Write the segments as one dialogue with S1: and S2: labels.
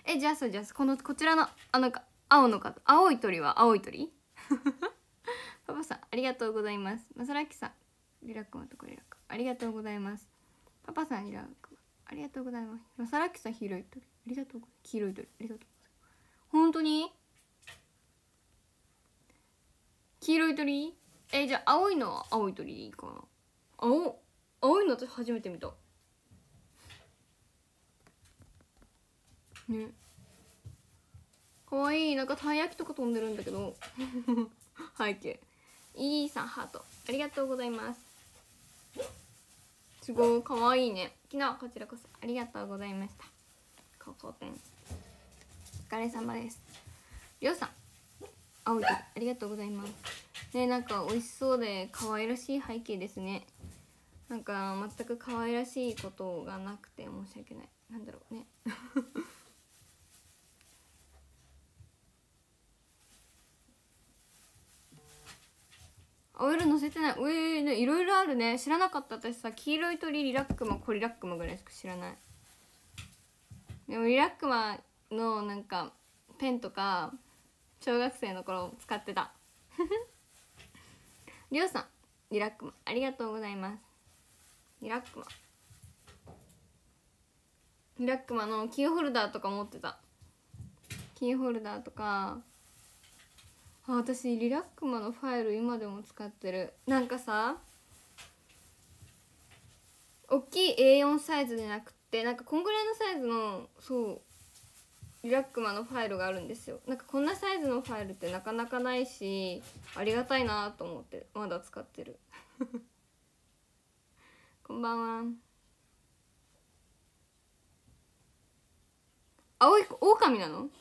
S1: じゃあこちらのなんか青い鳥は青い鳥パパさんありがとうございます。マサラキさんリラックマとコリラックありがとうございます。パパさんリラックマありがとうございます。マサラキさん黄色い鳥ありがとうございます。黄色い鳥ありがとうございます。本当に黄色い鳥じゃあ青いのは青い鳥でいいかな。青いの私初めて見たね。かわいい。なんかたい焼きとか飛んでるんだけど背景いいさんハートありがとうございます。すごいかわいいね。昨日こちらこそありがとうございました。ココペンお疲れ様です。りょうさん青い鳥ありがとうございますね。なんか美味しそうで可愛らしい背景ですね。なんか全く可愛らしいことがなくて申し訳ない。なんだろうね青色乗せてない。ね、いろいろあるね。知らなかった。私さ黄色い鳥リラックマコリラックマぐらいしか知らない。でもリラックマのなんかペンとか小学生の頃使ってたりょうさんリラックマありがとうございます。リラックマのキーホルダーとか持ってた。キーホルダーとか私リラックマのファイル今でも使ってる。なんかさ大きい A4 サイズじゃなくてなんかこんぐらいのサイズのそうリラックマのファイルがあるんですよ。なんかこんなサイズのファイルってなかなかないしありがたいなと思ってまだ使ってるこんばんは。青い狼なの？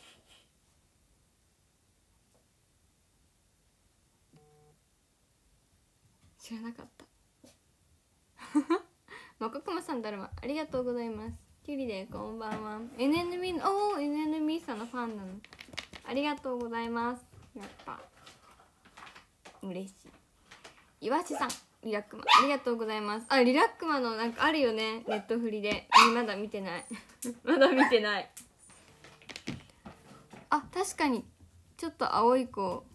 S1: 知らなかったまこくまさんだるまありがとうございます。キュリでこんばんは。 NNB さんのファンなのありがとうございます。やっぱ嬉しい。いわしさんリラックマありがとうございます。リラックマのなんかあるよねネットフリで。まだ見てないまだ見てない。確かにちょっと青い子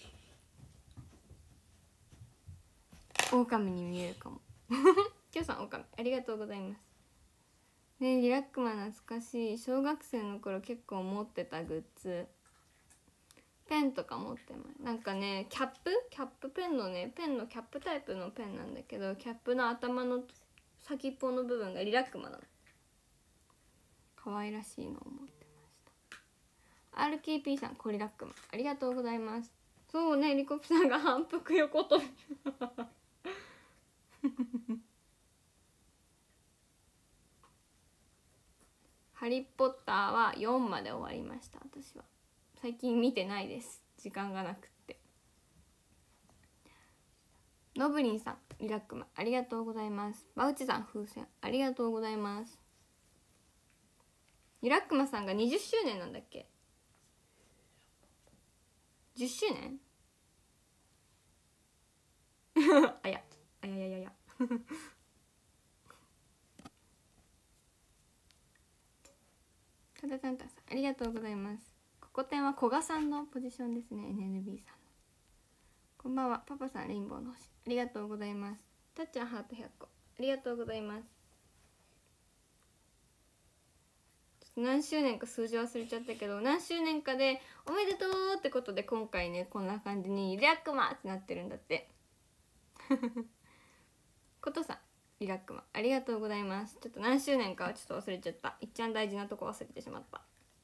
S1: 狼に見えるかもきょうさん狼ありがとうございますね。リラックマ懐かしい。小学生の頃結構持ってたグッズ。ペンとか持ってます。なんかねキャップペンのねペンのキャップタイプのペンなんだけどキャップの頭の先っぽの部分がリラックマなの。可愛らしいのを持ってました。 RKP さんコリラックマありがとうございます。そうねリコプさんが反復横跳びハリーポッターは4まで終わりました。私は最近見てないです。時間がなくって。ノブリンさんリラックマありがとうございます。バウチさん風船ありがとうございます。リラックマさんが20周年なんだっけ。10周年あやただたんたんさんありがとうございます。ここてんは古賀さんのポジションですね。 NNB さんのこんばんは。パパさんレインボーの星ありがとうございます。たっちゃんハート100個ありがとうございます。何周年か数字忘れちゃったけど何周年かでおめでとうってことで今回ねこんな感じにリラックマってなってるんだってことさんリラックマありがとうございます。ちょっと何周年かはちょっと忘れちゃった。いっちゃん大事なとこ忘れてしまった。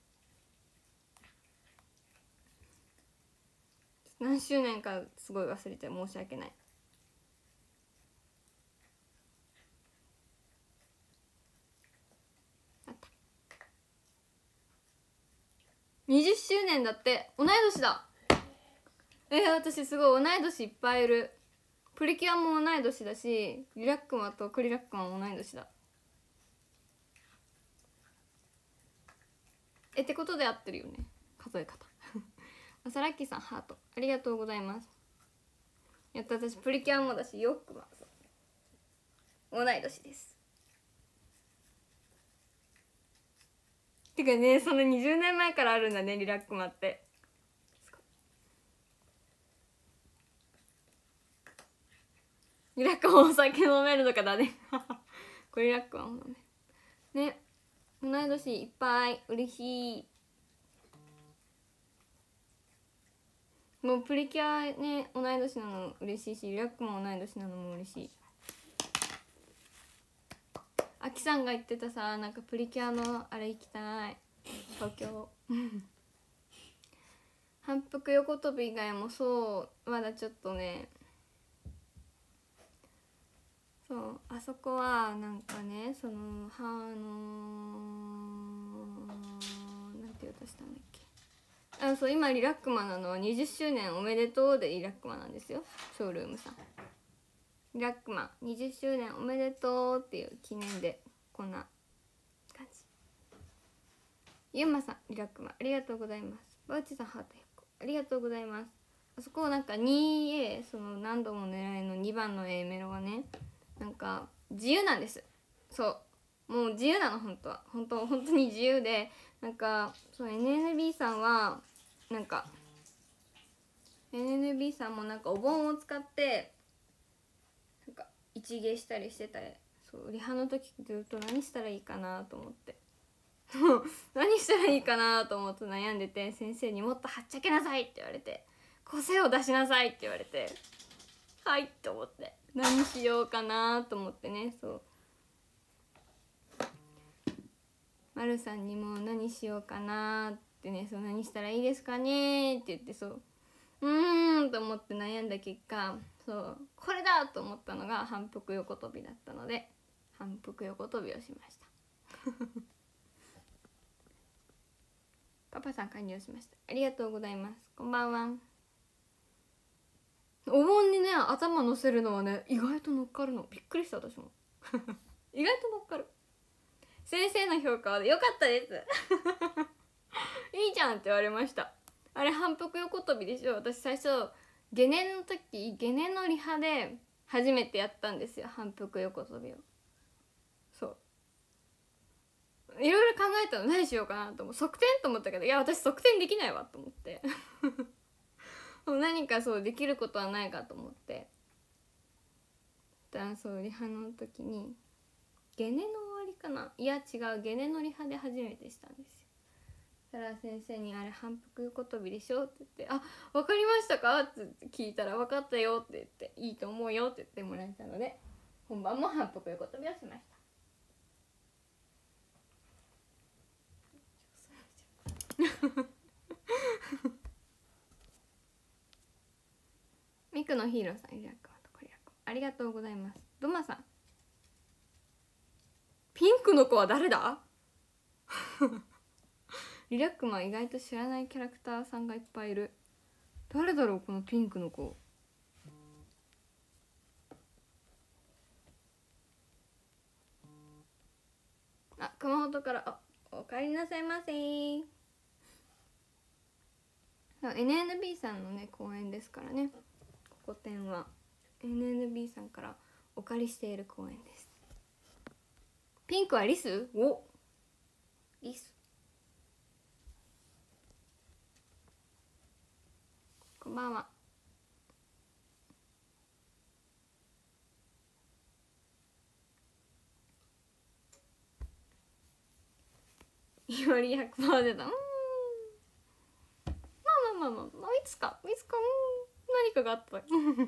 S1: 何周年かすごい忘れて申し訳ない。あった20周年だって。同い年だ。私すごい同い年いっぱいいる。プリキュアも同い年だしリラックマとクリラックマも同い年だ。ってことで合ってるよね数え方マサラッキーさんハートありがとうございます。やった私プリキュアもだしヨックマ同い年です。 てかね、その20年前からあるんだね、リラックマって。リラックマお酒飲めるのかだねこれリラックマ飲めね。同い年いっぱい、嬉しい。もうプリキュアね、同い年なの嬉しいし、リラックも同い年なのも嬉しい。あきさんが言ってたさ、なんかプリキュアのあれ行きたい、東京反復横跳び以外もそうまだちょっとね、そうあそこはなんかね、そのなんて言おうとしたんだっけ。そう今リラックマなのは20周年おめでとうでリラックマなんですよ、ショールームさん。リラックマ20周年おめでとうっていう記念でこんな感じ。ゆうまさんリラックマありがとうございます。バウチさんハート100個ありがとうございます。あそこなんか 2A その何度も狙いの2番の A メロがね、なんか自由なんです。そうもう自由なの、本当は本当に自由で、なんかそう NNB さんはなんか NNB さんもなんかお盆を使ってなんか一芸したりしてた。そうリハの時ずっと何したらいいかなと思って何したらいいかなと思って悩んでて、先生にもっとはっちゃけなさいって言われて、個性を出しなさいって言われて、はいって思って何しようかなと思ってね。そうまるさんにも何しようかなってね、そう何したらいいですかねって言って、そうと思って悩んだ結果、そうこれだと思ったのが反復横跳びだったので、反復横跳びをしましたパパさん完了しました。ありがとうございます。こんばんは。お盆にね頭乗せるのはね意外と乗っかるの、びっくりした私も意外と乗っかる。先生の評価は良かったですいいじゃんって言われました。あれ反復横跳びでしょ。私最初ゲネの時、ゲネのリハで初めてやったんですよ、反復横跳びを。そういろいろ考えたの、何しようかなと思う、側転と思ったけど、いや私側転できないわと思って何かそうできることはないかと思って、だからそうリハの時にゲネの終わりかな、いや違う、ゲネのリハで初めてしたんですよ。そしたら先生に「あれ反復横跳びでしょ?」って言って「あ、分かりましたか?」って聞いたら「分かったよ」って言って「いいと思うよ」って言ってもらえたので、本番も反復横跳びをしましたミクのヒーローさん、リラックマとコリラックありがとうございます。ドマさん、ピンクの子は誰だリラックマ意外と知らないキャラクターさんがいっぱいいる。誰だろうこのピンクの子。あ、熊本から、お帰りなさいませ。 NNB さんのね公演ですからね、ここ展は NNB さんからお借りしている公演です。ピンクはリス？お、リス。こんばんは。いわり100%出た。まあまあまあまあ、いつか何かがあった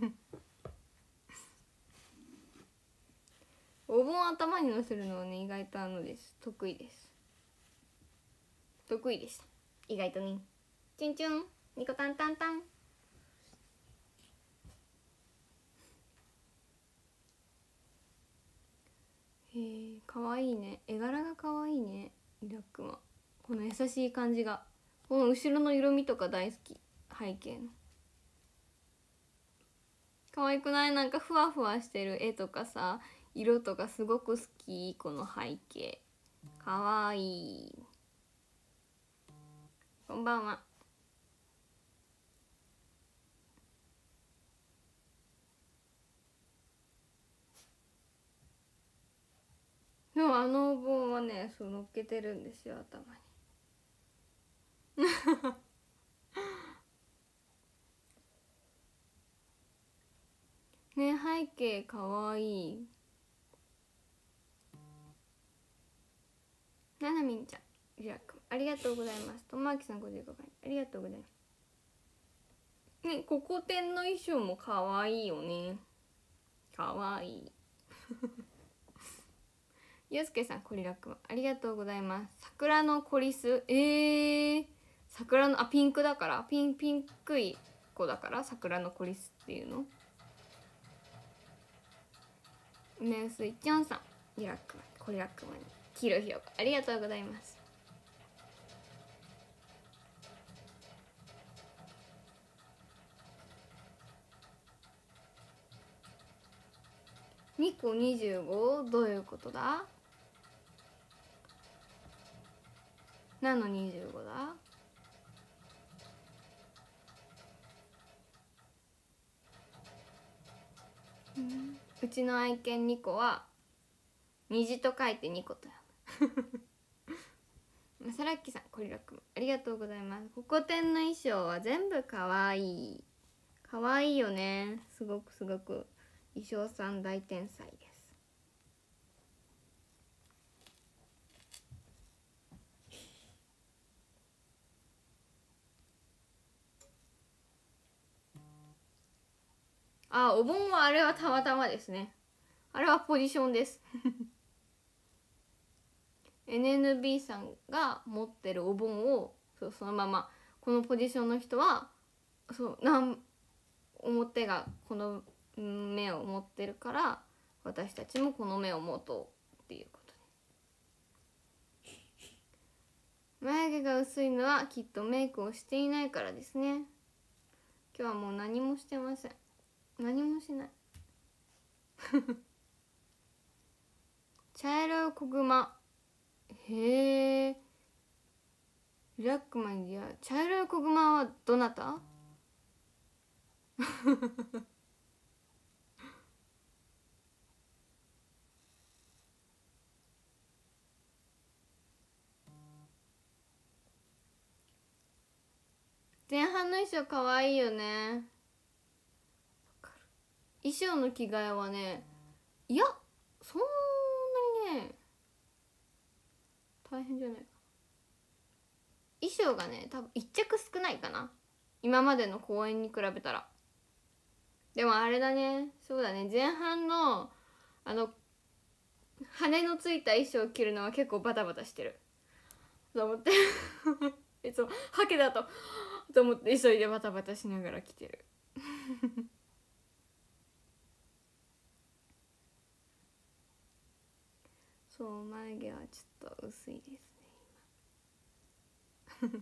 S1: お盆頭にのせるのはね意外と得意です。得意でした意外とね。チュンチュンニコタンタンタン。へえ、かわいいね、絵柄がかわいいね、リラックマ。この優しい感じが、この後ろの色味とか大好き。背景の可愛くない？なんかふわふわしてる絵とかさ、色とかすごく好き。この背景かわいい。こんばんは。でもあのお盆はね、そう乗っけてるんですよ頭に。 けかわいい。ななみんちゃんリラックありがとうございます。ともあきさん55回ありがとうございますね。ココテンの衣装もかわいいよね。かわいいゆうすけさんコリラックありがとうございます。桜のコリス桜のピンクだからピンクい子だから桜のコリスっていうの。ねうすいちょんさんリラックマンコリラックマンに黄色い評価ありがとうございます。2個25どういうことだ。何の25だ。うちの愛犬2個は虹と書いて2個と読むまさらっきさんコリラックもありがとうございます。ココテンの衣装は全部かわいい。かわいいよね。すごく衣装さん大天才です。お盆はあれはたまたまですね。あれはポジションですNNB さんが持ってるお盆をそのままこのポジションの人は表がこの目を持ってるから私たちもこの目を持とうっていうことで。眉毛が薄いのはきっとメイクをしていないからですね。今日はもう何もしてません。何もしない茶色い小熊へえリラックマンディア茶色い小熊はどなた前半の衣装かわいいよね。衣装の着替えはねいやそんなにね大変じゃないかな。衣装がね多分1着少ないかな今までの公演に比べたら。でもあれだねそうだね前半の羽のついた衣装を着るのは結構バタバタしてると思っていつもハケだと思って急いでバタバタしながら着てるそう眉毛はちょっと薄いですね今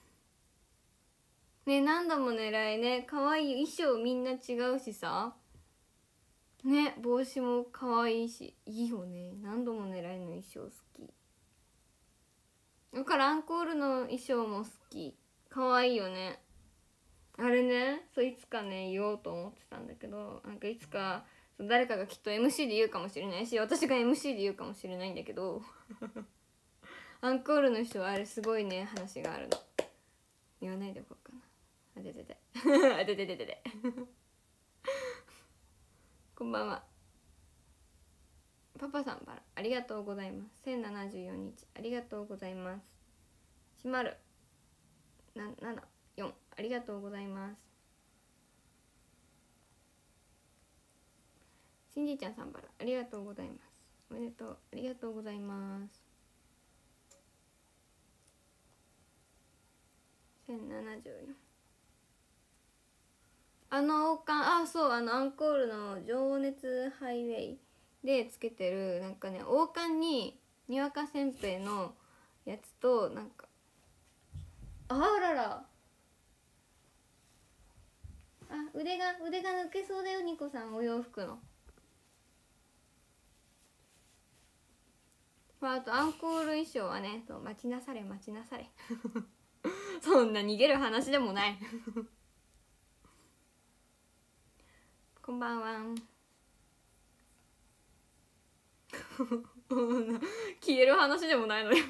S1: ね何度も狙いね。可愛い衣装みんな違うしさね帽子も可愛いしいいよね。何度も狙いの衣装好きだからアンコールの衣装も好き。可愛いよねあれね。そういつかね言おうと思ってたんだけどなんかいつか誰かがきっと MC で言うかもしれないし私が MC で言うかもしれないんだけどアンコールの人はあれすごいね話があるの。言わないでおこうかな。あてててあてててててこんばんは。パパさんバラありがとうございます。1074日ありがとうございます。しまる74ありがとうございます。しんじいちゃんさんバラありがとうございます。おめでとうありがとうございます。1074王冠そうアンコールの情熱ハイウェイでつけてるなんかね王冠ににわかせんべいのやつとなんかあらら腕が抜けそうだよニコさんお洋服の。あとアンコール衣装はね待ちなされそんな逃げる話でもないこんばんは消える話でもないのよ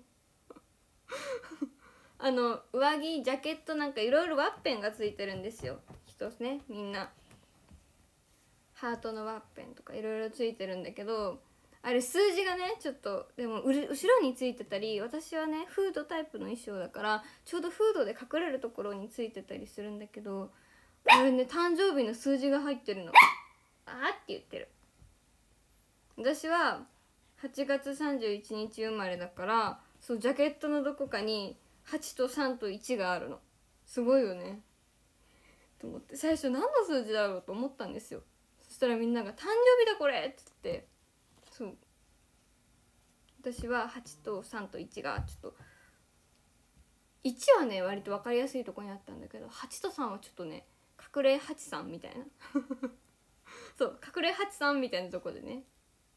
S1: 上着ジャケットなんかいろいろワッペンがついてるんですよ。一つねみんなハートのワッペンとかいろいろついてるんだけど、あれ数字がねちょっとでも後ろについてたり、私はねフードタイプの衣装だからちょうどフードで隠れるところについてたりするんだけど、あれね誕生日の数字が入ってるの。あーって言ってる。私は8月31日生まれだから、そうジャケットのどこかに8と3と1があるの。すごいよねと思って、最初何の数字だろうと思ったんですよ。そしたらみんなが「誕生日だこれ!」っつって、そう私は8と3と1がちょっと、1はね割と分かりやすいとこにあったんだけど、8と3はちょっとね隠れ83みたいなそう隠れ83みたいなとこでね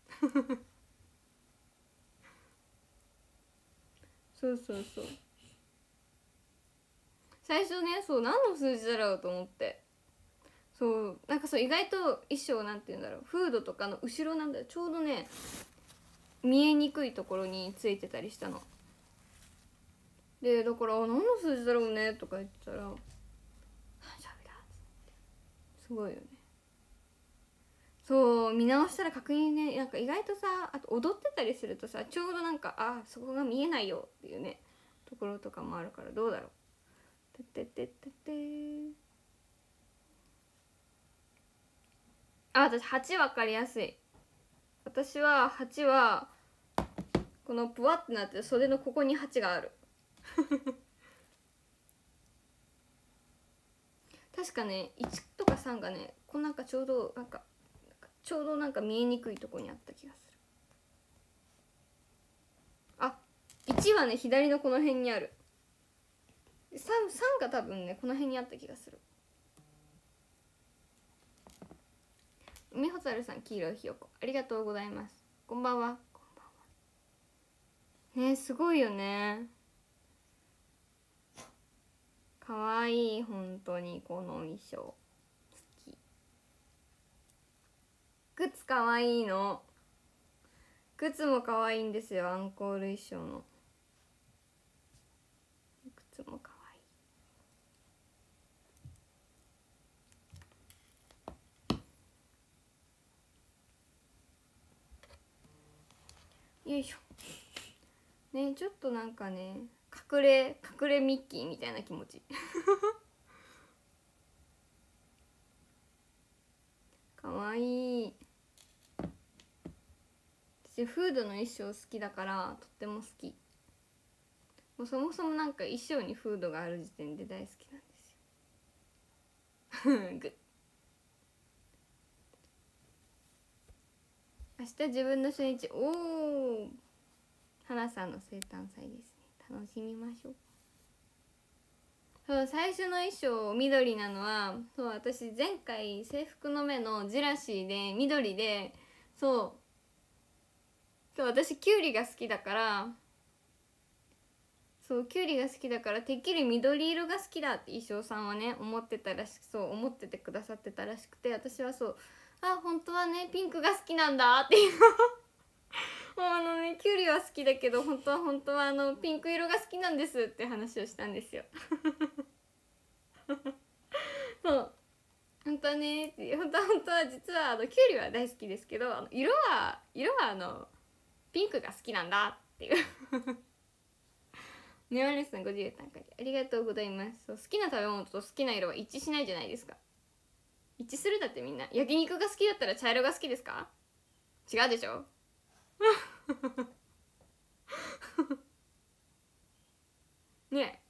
S1: そうそうそう、最初ねそう何の数字だろうと思って、そうなんかそう意外と衣装なんて言うんだろう、フードとかの後ろなんだよ、ちょうどね見えにくいところについてたりしたので、だから「何の数字だろうね」とか言ってたら「誕生日だ」っつってすごいよね。そう見直したら確認ね、なんか意外とさ、あと踊ってたりするとさ、ちょうどなんかあそこが見えないよっていうねところとかもあるから、どうだろう。てってってってってあ、私8分かりやすい。私は8はこのぷわってなってる袖のここに8がある確かね1とか3がねこうなんかちょうどなんか見えにくいとこにあった気がする。あ、1はね左のこの辺にある。 3が多分ねこの辺にあった気がする。海ほたるさん、黄色いひよこありがとうございます。こんばんは。こんばんはね、すごいよね。かわいい、本当にこの衣装好き。靴かわいいの。靴もかわいいんですよ、アンコール衣装の靴もかわいい。よいしょね、ちょっとなんかね隠れミッキーみたいな気持ちかわいい。私フードの衣装好きだからとっても好き。もうそもそもなんか衣装にフードがある時点で大好きなんですよグッ。明日自分の初日、おお花さんの生誕祭ですね、楽しみましょう。そう最初の衣装緑なのは、そう私前回制服の目のジェラシーで緑で、そう私キュウリが好きだから、そうキュウリが好きだからてっきり緑色が好きだって衣装さんはね思ってたらしく、そう思っててくださってたらしくて、私はそう本当はねピンクが好きなんだっていうもうねキュウリは好きだけど本当はピンク色が好きなんですって話をしたんですよそう本当はねって本当は実はキュウリは大好きですけど、色はピンクが好きなんだっていうネオレスさん50単価でありがとうございます。そう好きな食べ物と好きな色は一致しないじゃないですか。一致するだって。みんな焼肉が好きだったら茶色が好きですか？違うでしょね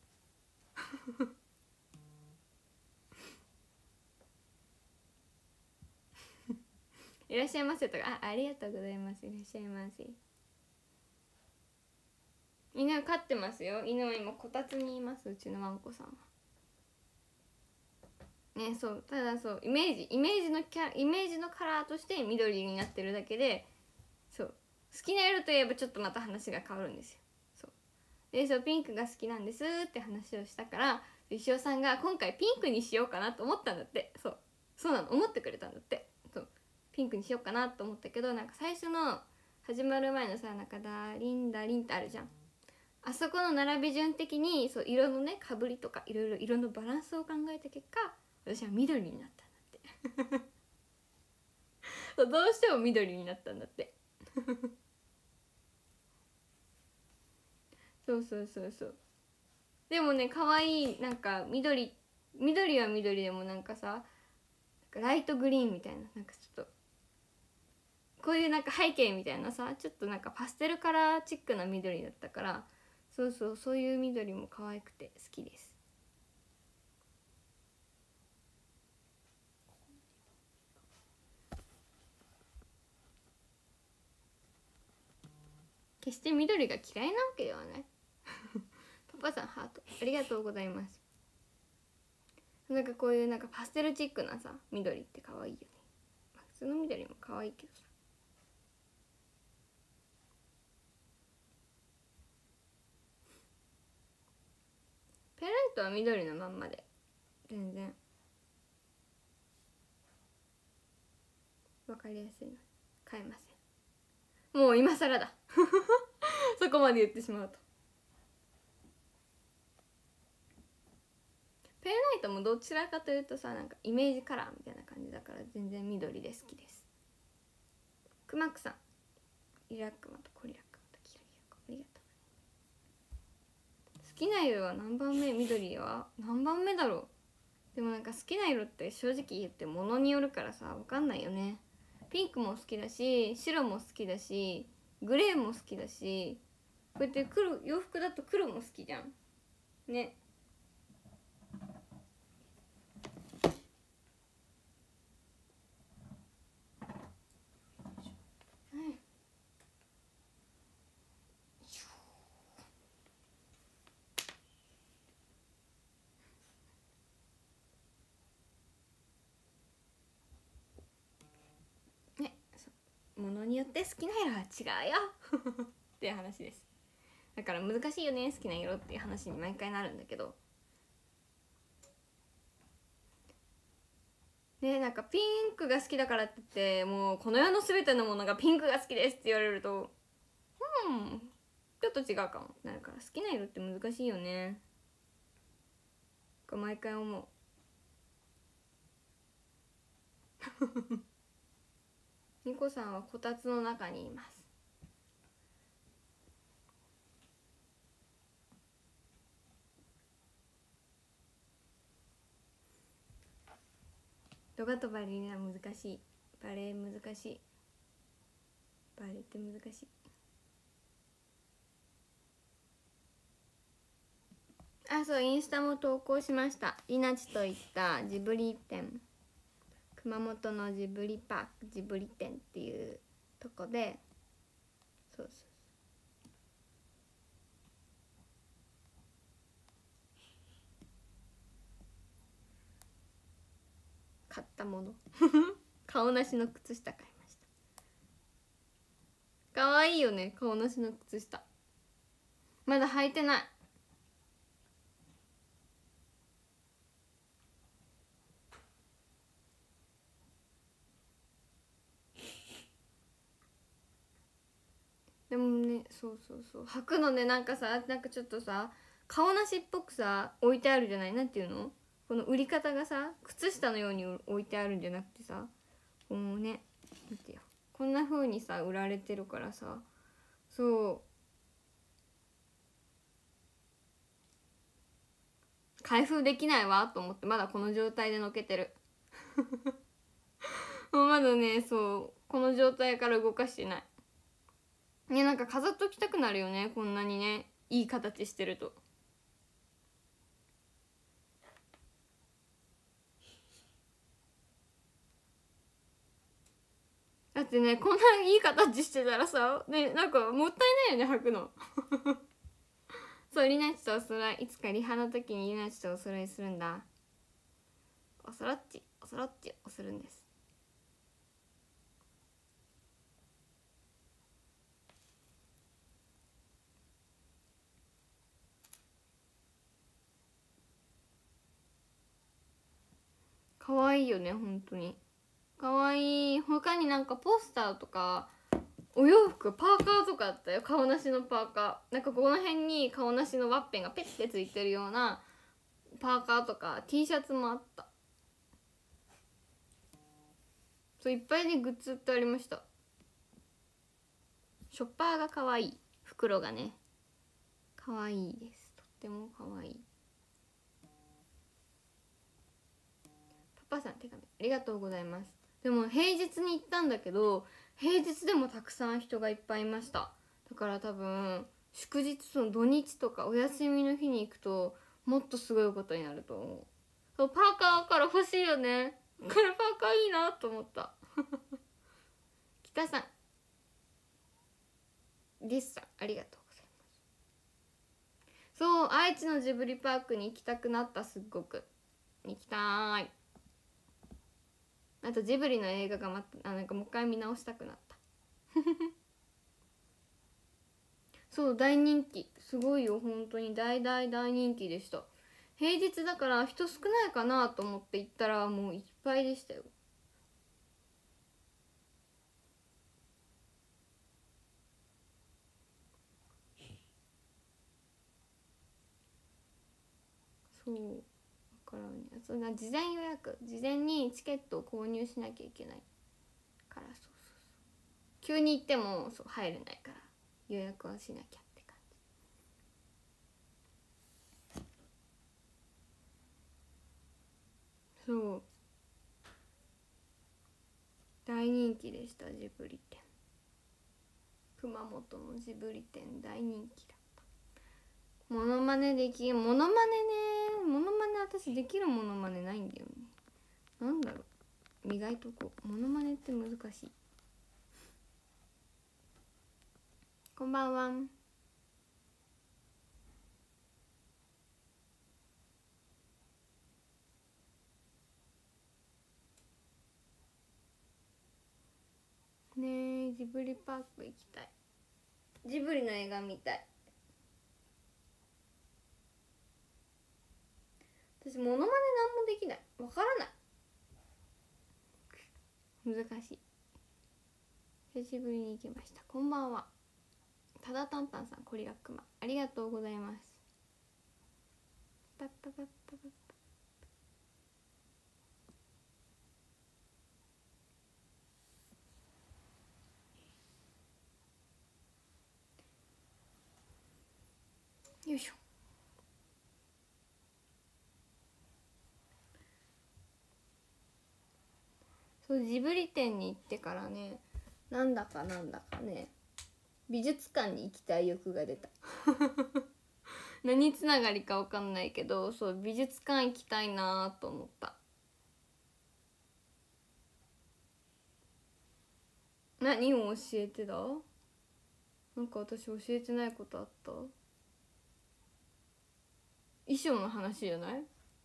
S1: いらっしゃいませとか、ありがとうございます。いらっしゃいませ。犬飼ってますよ。犬は今こたつにいます、うちのワンコさんはね。そうただそうイメージのカラーとして緑になってるだけで、そう好きな色といえばちょっとまた話が変わるんですよ。そうピンクが好きなんですって話をしたから、石尾さんが今回ピンクにしようかなと思ったんだって。そうなの、思ってくれたんだって。そうピンクにしようかなと思ったけど、なんか最初の始まる前のさ、なんかダリンダリンってあるじゃん。あそこの並び順的にそう色のねかぶりとかいろいろ色のバランスを考えた結果、私は緑になったんだってそうどうしても緑になったんだってそうそうそうそう。でもね可愛いなんか緑は緑でもなんかさライトグリーンみたいななんかちょっとこういうなんか背景みたいなさちょっとなんかパステルカラーチックな緑だったからそうそうそういう緑も可愛くて好きです。決して緑が嫌いなわけではないパパさんハートありがとうございます。なんかこういうなんかパステルチックなさ緑って可愛いよね。普通の緑も可愛いけどさ。ペンライトは緑のまんまで全然わかりやすいの変えません。もう今更だそこまで言ってしまうと。ペンライトもどちらかというとさなんかイメージカラーみたいな感じだから全然緑で好きです。くまくさんリラックマとコリラックマとキラリラコありがとう。好きな色は何番目？緑は何番目だろう。でもなんか好きな色って正直言ってものによるからさ分かんないよね。ピンクも好きだし白も好きだしグレーも好きだしこうやって洋服だと黒も好きじゃんね。ね、ものによって好きな色は違うよっていう話です。だから難しいよね好きな色っていう話に毎回なるんだけどね。なんかピンクが好きだからって言ってもうこの世の全てのものがピンクが好きですって言われるとちょっと違うかもなるから好きな色って難しいよね毎回思うニコさんはこたつの中にいます。ヨガとバレリーナ難しい。バレエ難しい。バレエって難しい。あ、そうインスタも投稿しました。リナチと行ったジブリ展、熊本のジブリパークジブリ展っていうとこでそうそう買ったもの顔なしの靴下買いました。かわいいよね顔なしの靴下。まだ履いてない。でもねそうそうそう履くのねなんかさなんかちょっとさ顔なしっぽくさ置いてあるじゃない。なんていうのこの売り方がさ靴下のように置いてあるんじゃなくてさこうね見てよこんな風にさ売られてるからさそう開封できないわと思ってまだこの状態でのけてるもうまだねそうこの状態から動かしてないね。なんか飾っときたくなるよねこんなにねいい形してると。だってねこんないい形してたらさねなんかもったいないよね履くのそうリナチとおそろいいつかリハの時にリナチとおそろいするんだ。おそろっちおそろっちをするんです。かわいいよね本当にかわいい。他になんかポスターとかお洋服パーカーとかあったよ。顔なしのパーカーなんかこの辺に顔なしのワッペンがペッてついてるようなパーカーとか T シャツもあった。 そういっぱいねグッズってありました。ショッパーが可愛い、袋がね可愛いです。とっても可愛い。パパさん手紙ありがとうございます。でも平日に行ったんだけど平日でもたくさん人がいっぱいいました。だから多分祝日、その土日とかお休みの日に行くともっとすごいことになると思う。そうパーカーから欲しいよね。これパーカーいいなと思った北さんリスさんありがとうございます。そう愛知のジブリパークに行きたくなった。すっごく行きたーい。あとジブリの映画がなんかもう一回見直したくなったそう大人気、すごいよ本当に大人気でした。平日だから人少ないかなと思って行ったらもういっぱいでしたよ。そうだからね、そんな事前予約、事前にチケットを購入しなきゃいけないから、そう急に行ってもそう入れないから予約はしなきゃって感じ。そう大人気でした。ジブリ展、熊本のジブリ展大人気だった。モノマネできる、モノマネね、モノマネ私できるモノマネないんだよね。なんだろう、磨いとこう。モノマネって難しい。こんばんは。ねえジブリパーク行きたい。ジブリの映画見たい。私モノマネなんもできない、わからない、難しい。久しぶりに行きました。こんばんは。ただたんたんさん、コリラックマありがとうございます。パッパパッパパッパよいしょ。そうジブリ展に行ってからね、なんだかね美術館に行きたい欲が出た何つながりかわかんないけど、そう美術館行きたいなと思った。何を教えてだ。なんか私教えてないことあった。衣装の話じゃない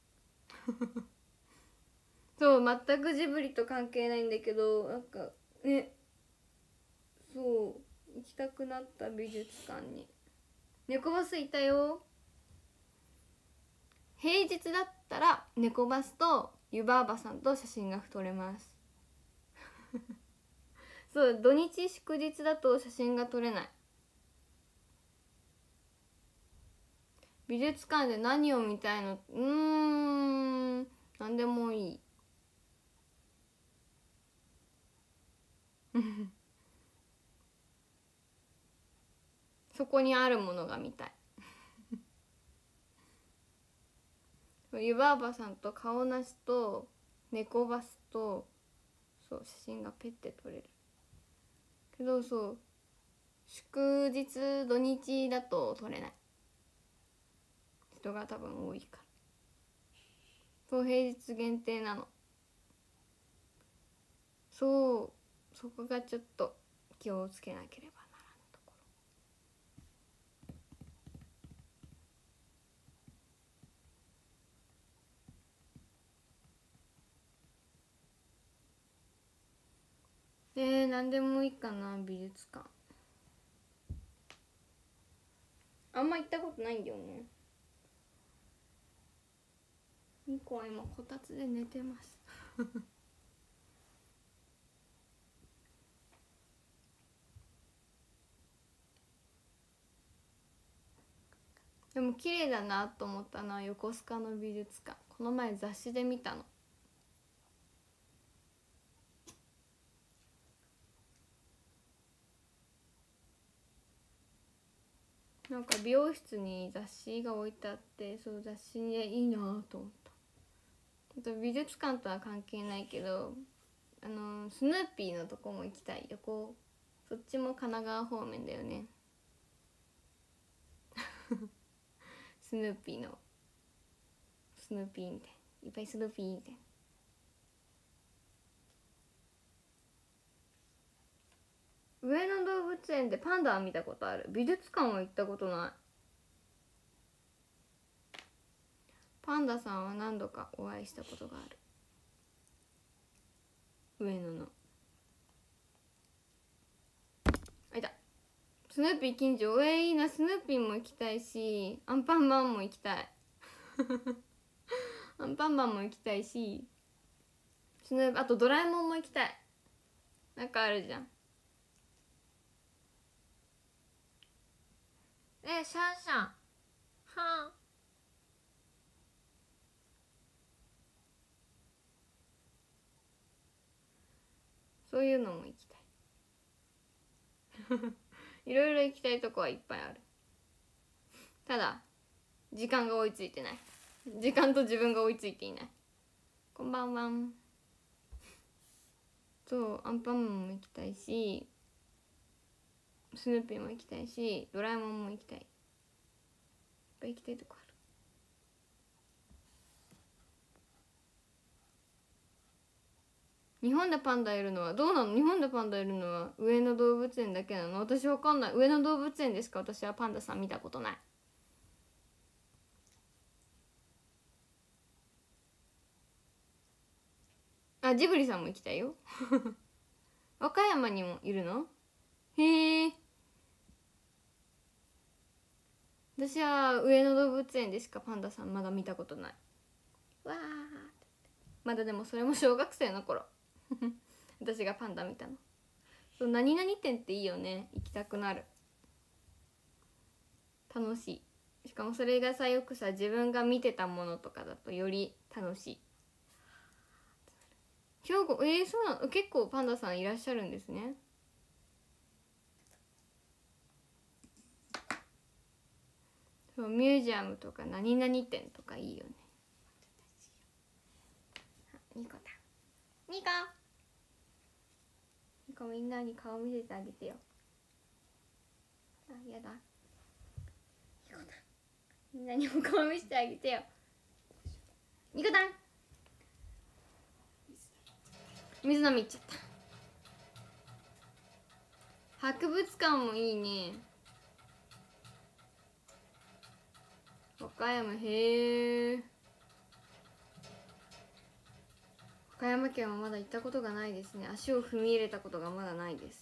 S1: そう全くジブリと関係ないんだけど、なんかね、そう行きたくなった美術館に。猫バスいたよ。平日だったら猫バスと湯婆婆さんと写真が撮れますそう土日祝日だと写真が撮れない。美術館で何を見たいの。何でもいいそこにあるものが見たい湯婆婆さんと顔なしと猫バスとそう写真がペッて撮れるけど、そう祝日土日だと撮れない、人が多分多いから。そう平日限定なの。そうそこがちょっと気をつけなければならぬところ。何でもいいかな。美術館あんま行ったことないんだよね。ニコは今こたつで寝てますでも綺麗だなと思ったのは横須賀の美術館。この前雑誌で見たの。 なんか美容室に雑誌が置いてあって、そう雑誌にいいなと思った。美術館とは関係ないけど、スヌーピーのとこも行きたい。横、そっちも神奈川方面だよね。スヌーピーのスヌーピーみたいな、いっぱいスヌーピーみたいな。上野動物園でパンダは見たことある。美術館は行ったことない。パンダさんは何度かお会いしたことがある。上野のあいた。スヌーピー近所。いいな。スヌーピーも行きたいし、アンパンマンも行きたい。アンパンマンも行きたいし、あとドラえもんも行きたい。なんかあるじゃん。
S2: シャンシャンはん。
S1: そういうのも行きたい。いろいろ行きたいとこはいっぱいある。ただ時間が追いついてない。時間と自分が追いついていない。こんばんは。そう、アンパンマンも行きたいし、スヌーピーも行きたいし、ドラえもんも行きたい。いっぱい行きたいとこある。日本でパンダいるのはどうなの？日本でパンダいるのは上野動物園だけなの？私わかんない。上野動物園でしか私はパンダさん見たことない。あ、ジブリさんも行きたいよ。和歌山にもいるの？へえ。私は上野動物園でしかパンダさんまだ見たことない。わー。まだでもそれも小学生の頃。私がパンダ見たの。そう、何々店っていいよね。行きたくなる。楽しい。しかもそれがさ、よくさ、自分が見てたものとかだとより楽しい。兵庫、そうなの？結構パンダさんいらっしゃるんですね。そう、ミュージアムとか何々店とかいいよね。ニコだ。ニコみんなに顔見せてあげてよ。あ、やだ。ニコだ。みんなにも顔見せてあげてよ。ニコだん。水飲み行っちゃった。博物館もいいね。和歌山、へえ。和歌山県はまだ行ったことがないですね。足を踏み入れたことがまだないです。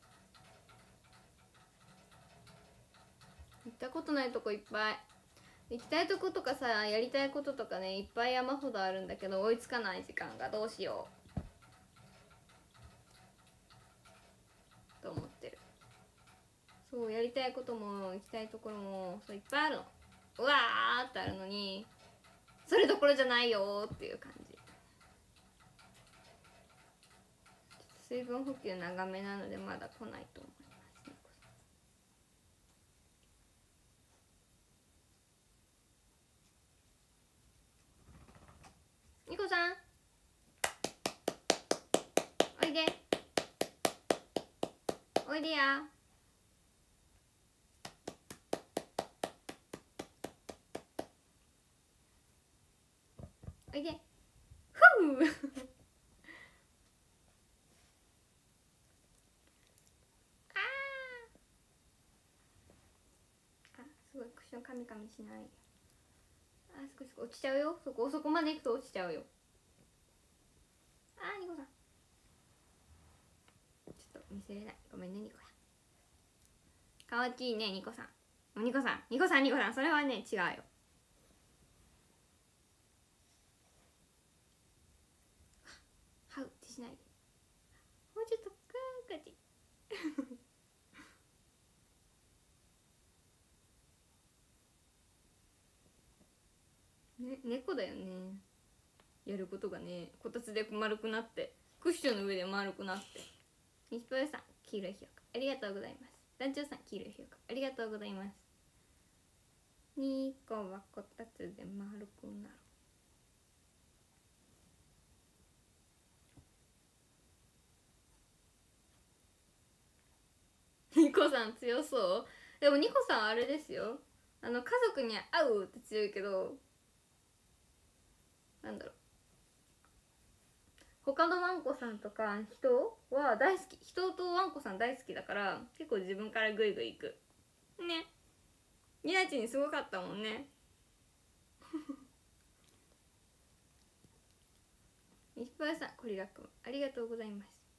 S1: 行ったことないとこいっぱい。行きたいとことかさ、やりたいこととかね、いっぱい山ほどあるんだけど追いつかない時間が。どうしようと思ってる。そう、やりたいことも行きたいところもそういっぱいあるの。うわーってあるのに、それどころじゃないよっていう感じ。水分補給長めなのでまだ来ないと思います。ニコさん、おいでおいでや。おいで。ふう。すごいクッションカミカミしない。少し落ちちゃうよ。そこまで行くと落ちちゃうよ。ニコさん、ちょっと見せれない。ごめんね、ニコさん。かわちいね、ニコさん。ニコさん、それはね、違うよ。はうってしないで。もうちょっとガチ。ね、猫だよね。やることがね、こたつで丸くなって、クッションの上で丸くなって。西ポヨさん、黄色い評価ありがとうございます。団長さん、黄色い評価ありがとうございます。 2個はこたつで丸くなる。ニコさん強そう。でもニコさんあれですよ、家族に会うって強いけど、なんだろう、他のワンコさんとか人は大好き、人とワンコさん大好きだから結構自分からグイグイ行くね。みなちにすごかったもんね。石原さん、コリラックありがとうござい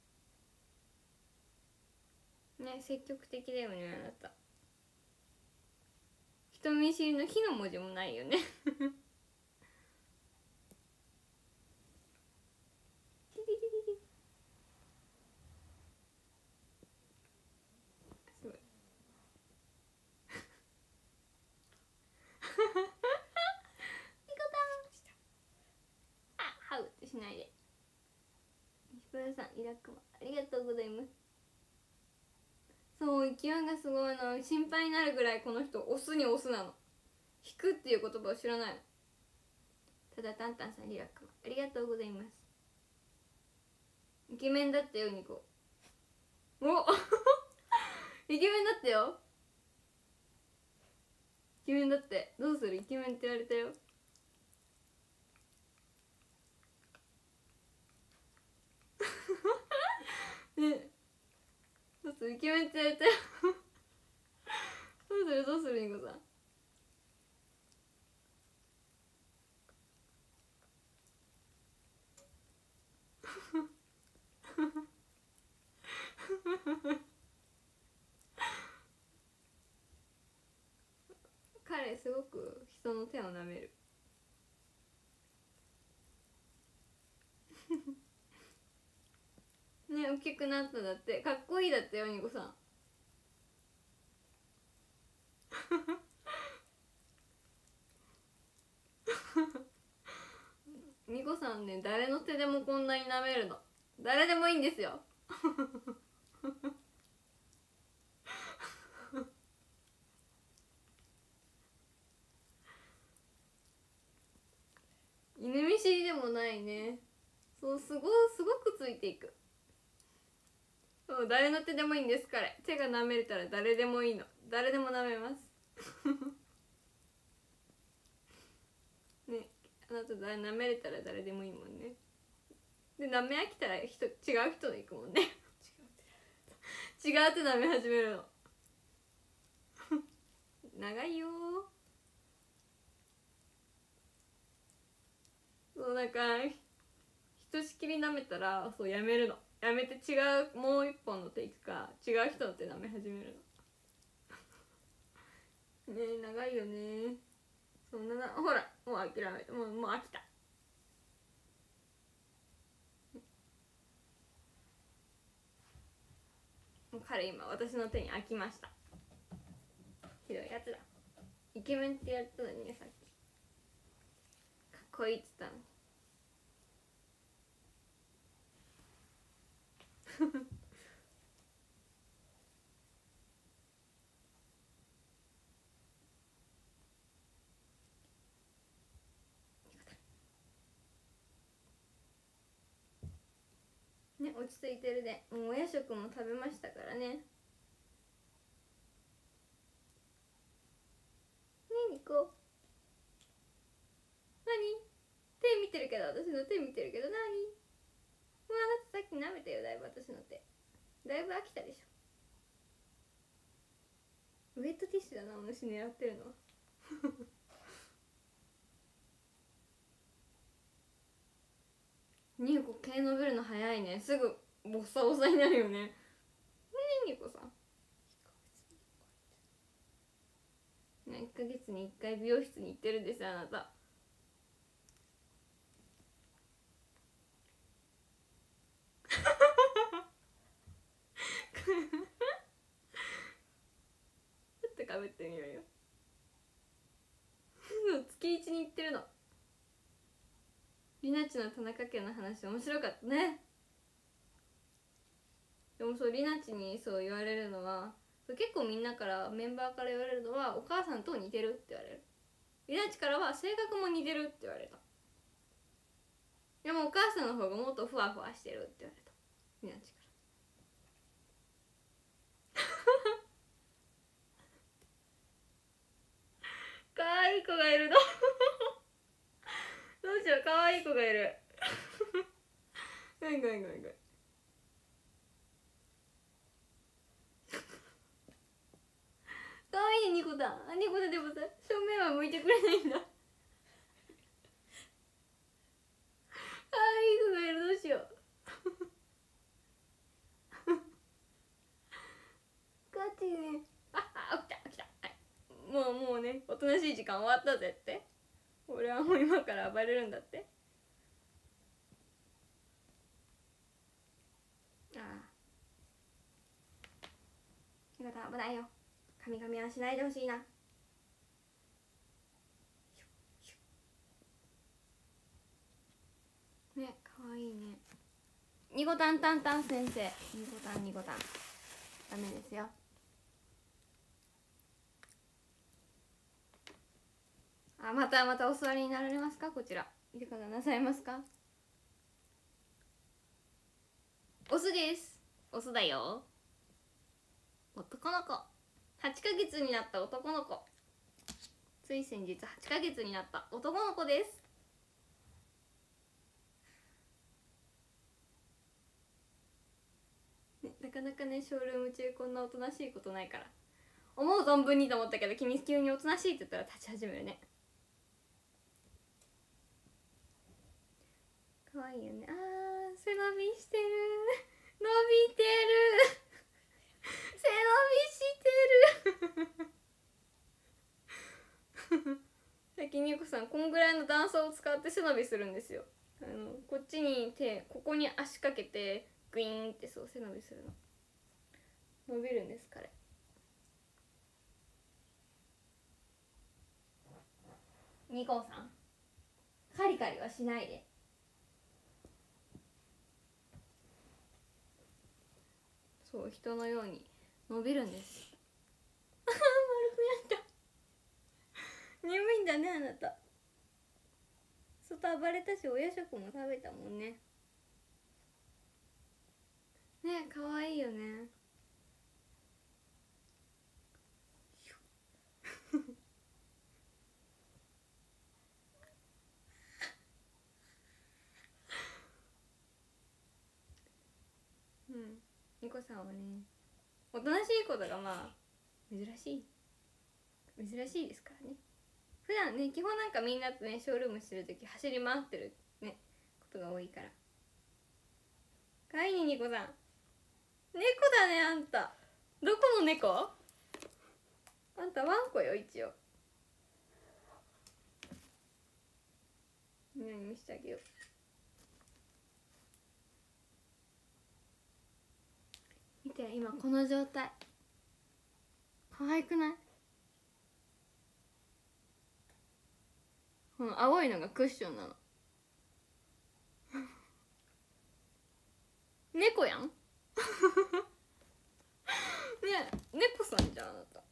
S1: ますね。積極的だよねあなた。人見知りの「火」の文字もないよね。すごい。あ、ハウってしないで。石原さん、イラクマありがとうございます。そう、勢いがすごいの。心配になるぐらいこの人オスにオスなの。引くっていう言葉を知らないの。ただタンタンさん、リラクマありがとうございます。イケメンだったよニコ。おイケメンだったよ。イケメンだって。どうする、イケメンって言われたよ。ね、どうする、イケメンって言われたよ。どうするどうする、ニコさん。彼すごく人の手を舐める。ね、大きくなっただって。かっこいいだってよニコさん。ニコさんね、誰の手でもこんなに舐めるの。誰でもいいんですよ。犬見知りでもないね。そう、すごくついていく。そう、誰の手でもいいんです。彼手が舐めれたら誰でもいいの。誰でも舐めます。ね、あなた舐めれたら誰でもいいもんね。で、舐め飽きたら違う人で行くもんね。違う手舐め始めるの。長いよー。そう、なんかひとしきり舐めたらそうやめるの。やめて違うもう一本の手行くか、違う人の手舐め始めるの。ねえ、長いよね。そんなほら、もう諦めて、もう飽きた。もう彼今私の手に飽きました。ひどいやつだ。イケメンってやったのにね、さっきかっこいいって言ったの。ね、落ち着いてるで。もうお夜食も食べましたからね。ねえニコ、何、手見てるけど、私の手見てるけど何。もうあなたさっき舐めたよ、だいぶ私の手。だいぶ飽きたでしょ。ウェットティッシュだな、お主狙ってるのは。ニコ毛伸びるの早いね。すぐボッサボサになるよね。ねえニコさん。1ヶ月に1回美容室に行ってるんですよ、あなた。ちょっとかぶってみようよ。月1に行ってるの。りなちの田中家の話面白かったね。でもそうりなちにそう言われるのは、そう結構みんなからメンバーから言われるのは、お母さんと似てるって言われる。 ゆなちからは性格も似てるって言われた。でもお母さんの方がもっとふわふわしてるって言われたゆなちからかわいい子がいるのどうしよう、かわいい子がいるごめんごめんごめんごめんかわいいニコタン。ニコタンでもさ正面は向いてくれないんだかわいい子がいる、どうしようガチね。起きた、はい、もうね、おとなしい時間終わったぜって。俺はもう今から暴れるんだって。ああ、ニコタン危ないよ。カミカミはしないでほしいな。ね、かわいいね。ニコタンタンタン先生、ニコタンニコタンダメですよ。またお座りになられますか。こちらいかがなさいますか。オスです。オスだよ。男の子、8ヶ月になった男の子。つい先日8ヶ月になった男の子です。なかなかね、ショールーム中こんなおとなしいことないから、思う存分にと思ったけど、君急におとなしいって言ったら立ち始めるね。かわいいよね。背伸びしてる伸びてる背伸びしてる最近ニコさんこんぐらいの段差を使って背伸びするんですよ。こっちに手、ここに足かけてグイーンってそう背伸びするの。伸びるんです彼。ニコさんカリカリはしないで。そう、人のように伸びるんです丸くなった眠いんだねあなた。外暴れたし、お夜食も食べたもんね。ね、かわいいよねうん、ニコさんはね、おとなしいことがまあ珍しいですからね。普段ね、基本なんかみんなとね、ショールームしてるとき走り回ってるねことが多いから。かわいいね、ニコさん。猫だね、あんた。どこの猫？あんたワンコよ、一応。みんなに見せてあげよう。見て、今この状態可愛くない？この青いのがクッションなの猫やんね、猫さんじゃんあなた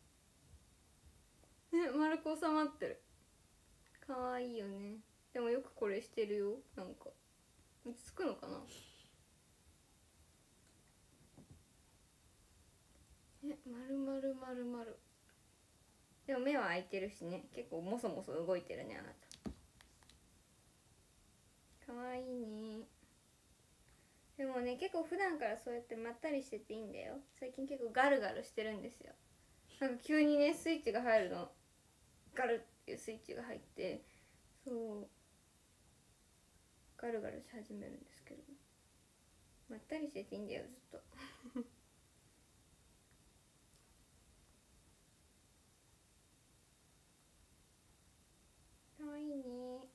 S1: ね、丸く収まってる。かわいいよね。でもよくこれしてるよ。なんか落ち着くのかな。丸でも目は開いてるしね、結構もそもそ動いてるねあなた。かわいいね。でもね、結構普段からそうやってまったりしてていいんだよ。最近結構ガルガルしてるんですよ。なんか急にね、スイッチが入るの。ガルっていうスイッチが入って、そうガルガルし始めるんですけど、まったりしてていいんだよ、ずっとかわいいね。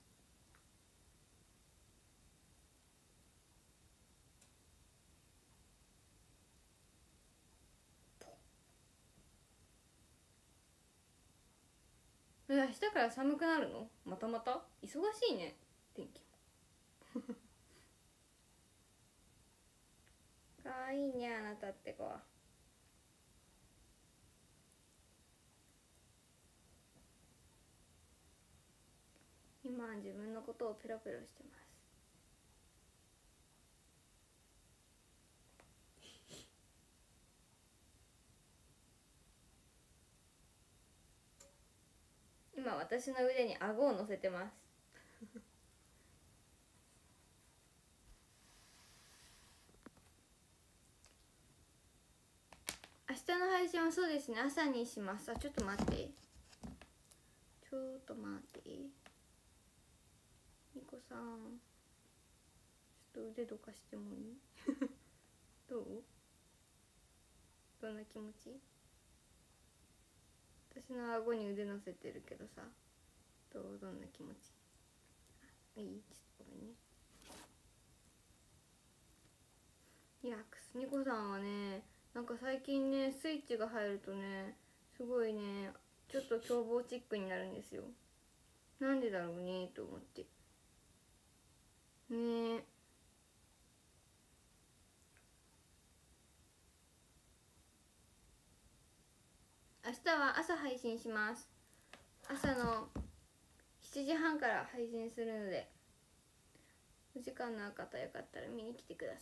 S1: 明日から寒くなるの？またまた忙しいね、天気もかわいいねあなたって子は。 今自分のことをペロペロしてます。今私の腕に顎を乗せてます明日の配信はそうですね、朝にします。あ、ちょっと待って、ちょっと待って、ニコさんちょっと腕どかしてもいいどう、どんな気持ち？私の顎に腕乗せてるけどさ、どんな気持ち？いい？ちょっとごめんね。リラックス。ニコさんはね、なんか最近ね、スイッチが入るとね、すごいね、ちょっと凶暴チックになるんですよ。なんでだろうねと思ってね。明日は朝配信します。朝の7時半から配信するので、お時間のある方よかったら見に来てください。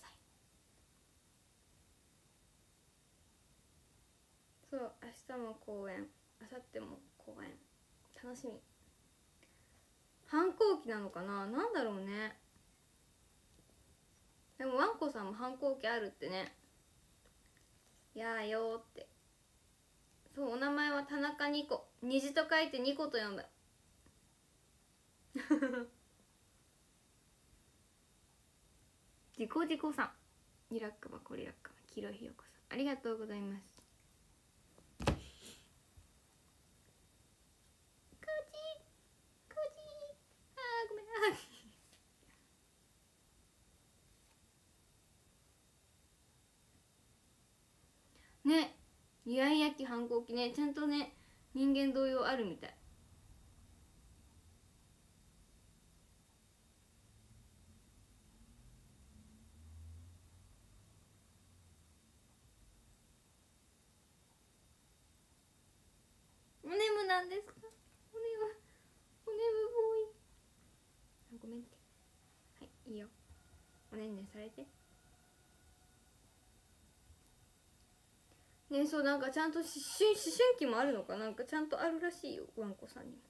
S1: そう、明日も公演、明後日も公演、楽しみ。反抗期なのかな、なんだろうね。でもワンコさんも反抗期あるってね。やーよーって。そう、お名前は田中ニコ、虹と書いてニコと読む自己さん、リラックマコリラックマ黄色ひよこさん、ありがとうございます。コジあーごめんね、イヤイヤ期反抗期ね、ちゃんとね、人間同様あるみたい。おねむなんですか？おねむボーイ。あ、ごめんって。はい、いいよ。おねんねされて。ね、そう、なんかちゃんと思春期もあるのかなんかちゃんとあるらしいよ、ワンコさんにも。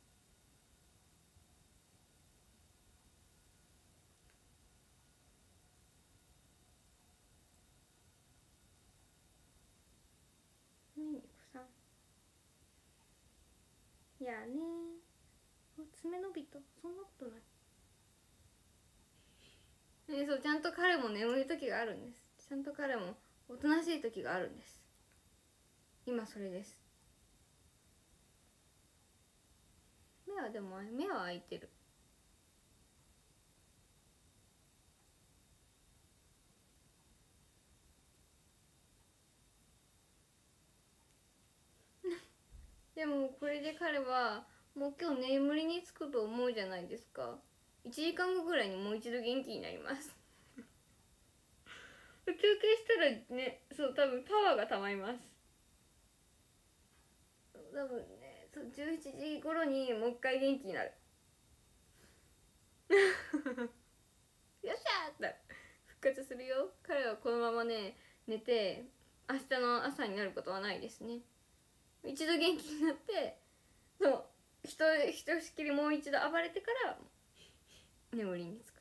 S1: ね、ニコさん。いやねー、爪伸びた、そんなことない。ね、そう、ちゃんと彼も眠る時があるんです。ちゃんと彼もおとなしい時があるんです。今それです。目は開いてる。でもこれで彼はもう今日眠りにつくと思うじゃないですか。1時間後ぐらいにもう一度元気になります休憩したらね、そう、多分パワーがたまります。多分ね、そう、11時頃にもう一回元気になるよっしゃーって復活するよ。彼はこのままね、寝て明日の朝になることはないですね。一度元気になって、そう、ひとしきりもう一度暴れてから眠りにつく。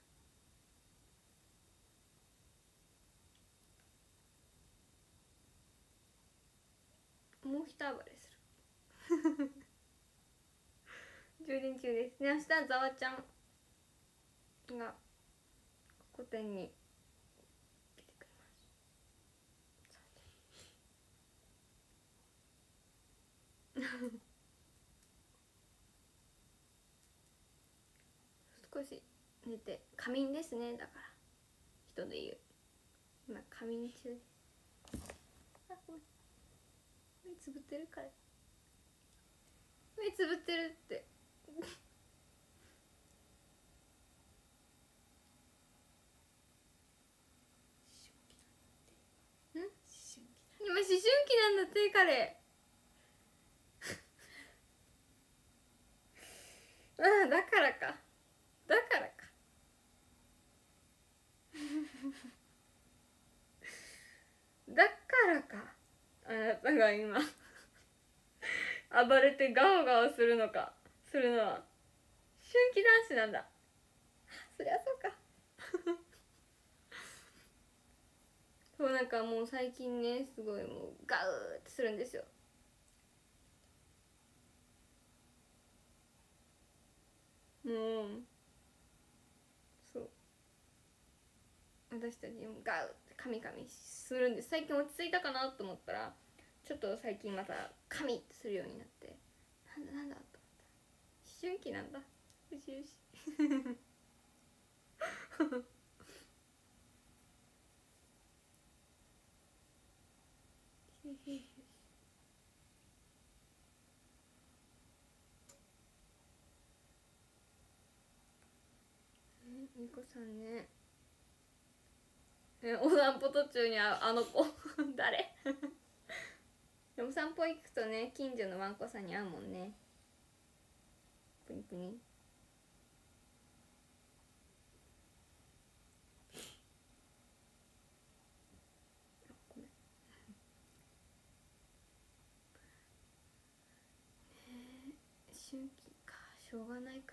S1: もう一暴れする充電中ですね。明日ざわちゃんが個展に来てくれます。少し寝て仮眠ですね。だから人で言う今仮眠中です。あ、ごめん、目つぶってるから、目つぶってるって今思春期なんだって彼ああ、だからか。 が今暴れてガオガオするのか、するのは春季男子なんだ。そりゃそうかそう、なんかもう最近ね、すごいもうガウーってするんですよ。もうそう私たちもガウってカミカミするんです。最近落ち着いたかなと思ったら、ちょっと最近またカミってするようになって、なんだなんだと思った。思春期なんだ。よしよしみこさんね、お散歩途中に会うあの子誰でも散歩行くとね、近所のワンコさんに会うもんね。プニプニ。ごめん春季か、しょうがないか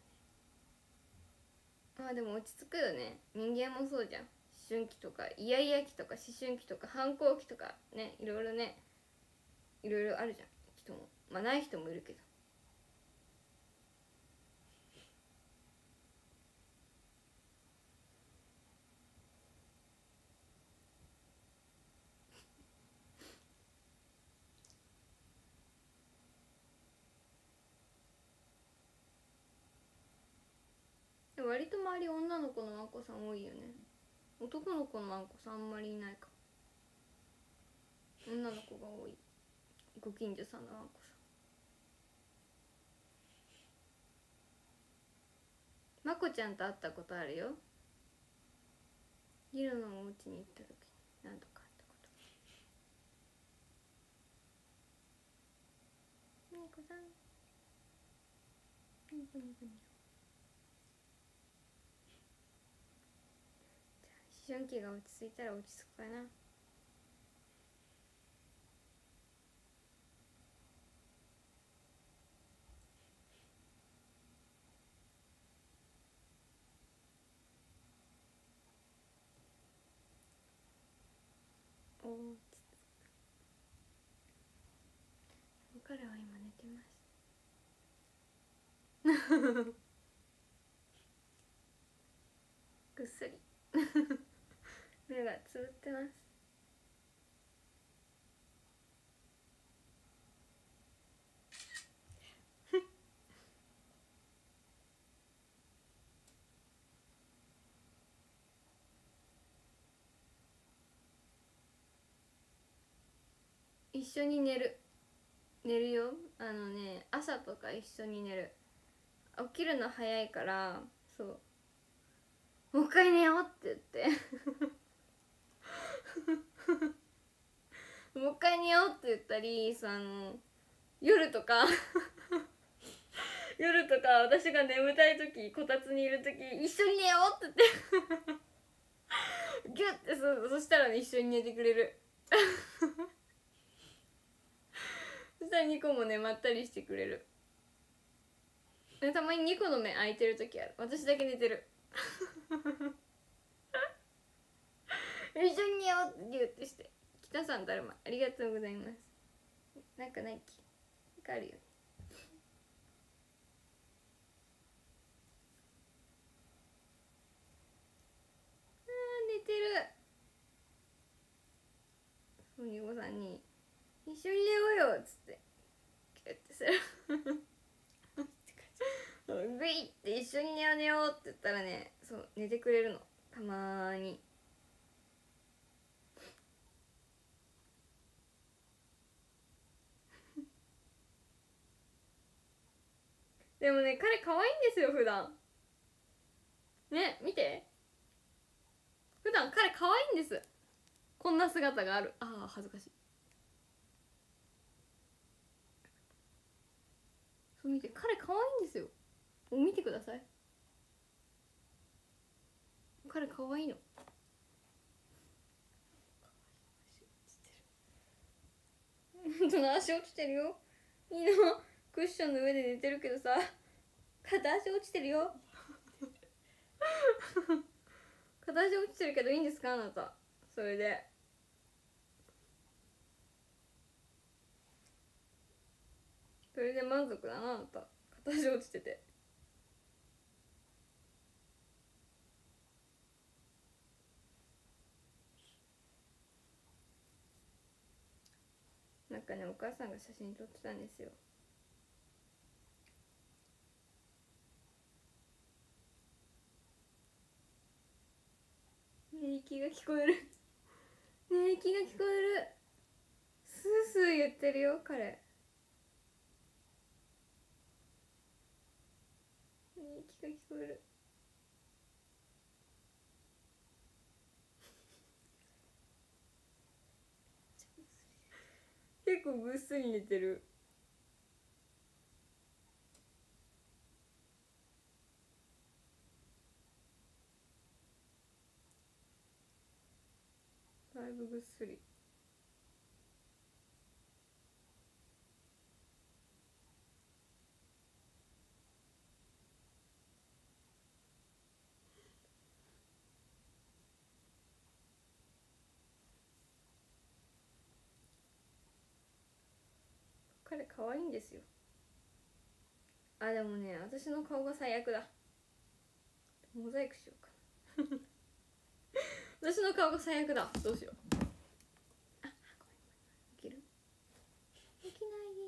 S1: じゃあね。まあでも落ち着くよね、人間もそうじゃん。思春期とかイヤイヤ期とか思春期とか反抗期とかね、いろいろね、いろいろあるじゃん人も。まあない人もいるけど。でも割と周り女の子のワンコさん多いよね。男の子のワンコさんあんまりいないか。女の子が多い。ご近所さんのワンコさん。まこちゃんと会ったことあるよ。ギロのお家に行った時に何度か会ったこと。みこさんニコニコニコ。じゃあ思春期が落ち着いたら落ち着くかな。おお、彼は今寝てますぐっすり目がつぶってます。一緒に寝るよ。朝とか一緒に寝る。起きるの早いから、そう、もう一回寝ようって言ってもう一回寝ようって言ったり、夜とか夜とか私が眠たい時、こたつにいる時、一緒に寝ようって言ってギュッて、そしたらね、一緒に寝てくれるそしたらニコもね、まったりしてくれる。たまにニコの目開いてる時ある。私だけ寝てる一緒に寝ようってギュッてして。北さんだるまありがとうございます。なんかないっけ、なんかあるよね。寝てる。そう、ニコさんに一緒に寝ようよっつってギュッてするグイって一緒に寝よう寝ようって言ったらね、そう寝てくれるの、たまーにでもね、彼可愛いんですよ普段ね。見て、普段彼可愛いんです。こんな姿がある。ああ恥ずかしい。そう、見て、彼可愛いんですよ。見てください、彼可愛いの。 本当の足落ちてるよ。いいの、クッションの上で寝てるけどさ、片足落ちてるよ。片足落ちてるけどいいんですか、あなた。それで満足だな、あなた。片足落ちてて。なんかね、お母さんが写真撮ってたんですよ。ねえ、息が聞こえる。ねえ、息が聞こえる。スースー言ってるよ、彼。ねえ、息が聞こえる。結構ぐっすり寝てる。だいぶぐっすり。彼可愛いんですよ。あ、でもね、私の顔が最悪だ。モザイクしようかな。私の顔が最悪だ。どうしよう。あ、ごめん。起きる？起きない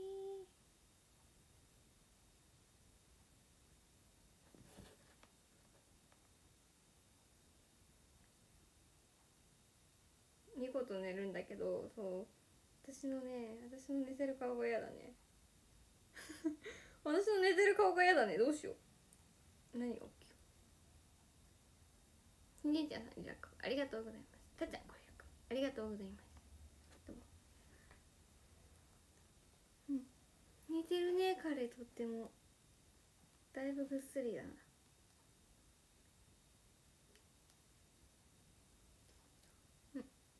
S1: で。ニコと寝るんだけど、そう、私の寝てる顔が嫌だね。私の寝てる顔が嫌だね。どうしよう。何が起きよう。ひげちゃんさん、ありがとうございます。たっちゃん、ありがとうございます。どうも。うん、似てるね、彼。とってもだいぶぐっすりだな。うん、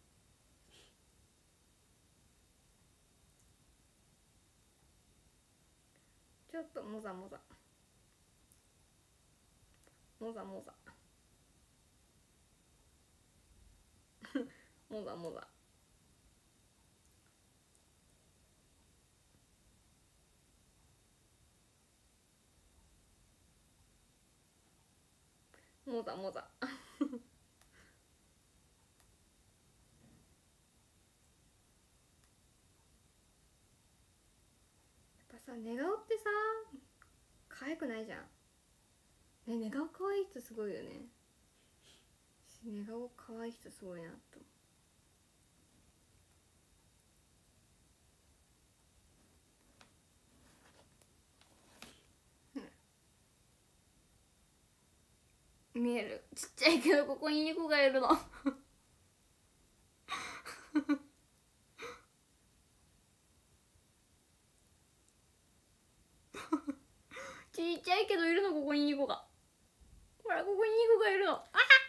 S1: ちょっともざもざもざもざもざもざ。もざもざ。やっぱさ、寝顔ってさ、可愛くないじゃん。ね、寝顔可愛い人すごいよね。寝顔可愛い人すごいなと。見える。ちっちゃいけどここに猫がいるの。ちっちゃいけどいるの、ここに猫が。ほら、ここに猫がいるの。あ、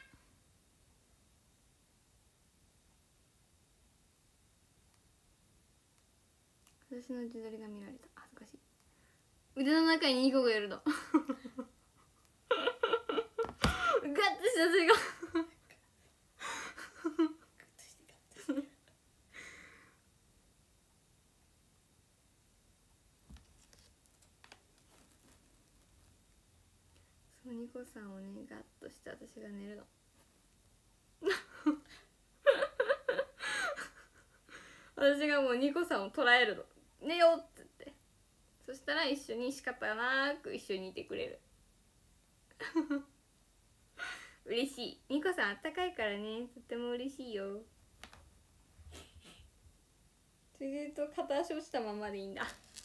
S1: 私の自撮りが見られた。恥ずかしい。腕の中に猫がいるの。ガッてしたそれが。そう、ニコさんをね、ガッとして私が寝るの。私がもうニコさんを捉えるの。寝ようって言って。そしたら一緒に仕方なく一緒にいてくれる。嬉しい。ニコさんあったかいからね、とっても嬉しいよ。それで言うと片足落ちたままでいいんだ。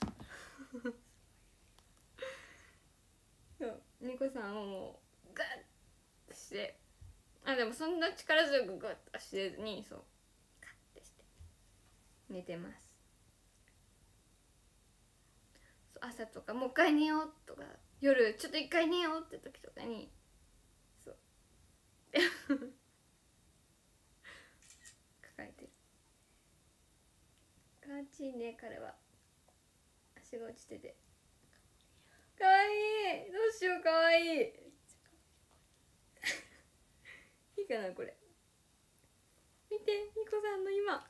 S1: そう、ニコさんをもうガッてして、あ、でもそんな力強くガッとしてずに、そうガッてして寝てます。朝とかもう一回寝ようとか、夜ちょっと一回寝ようって時とかに、そう抱えてる。 ガチいね彼は。足が落ちててかわいい。どうしよう、かわいいいいかなこれ。見てニコさんの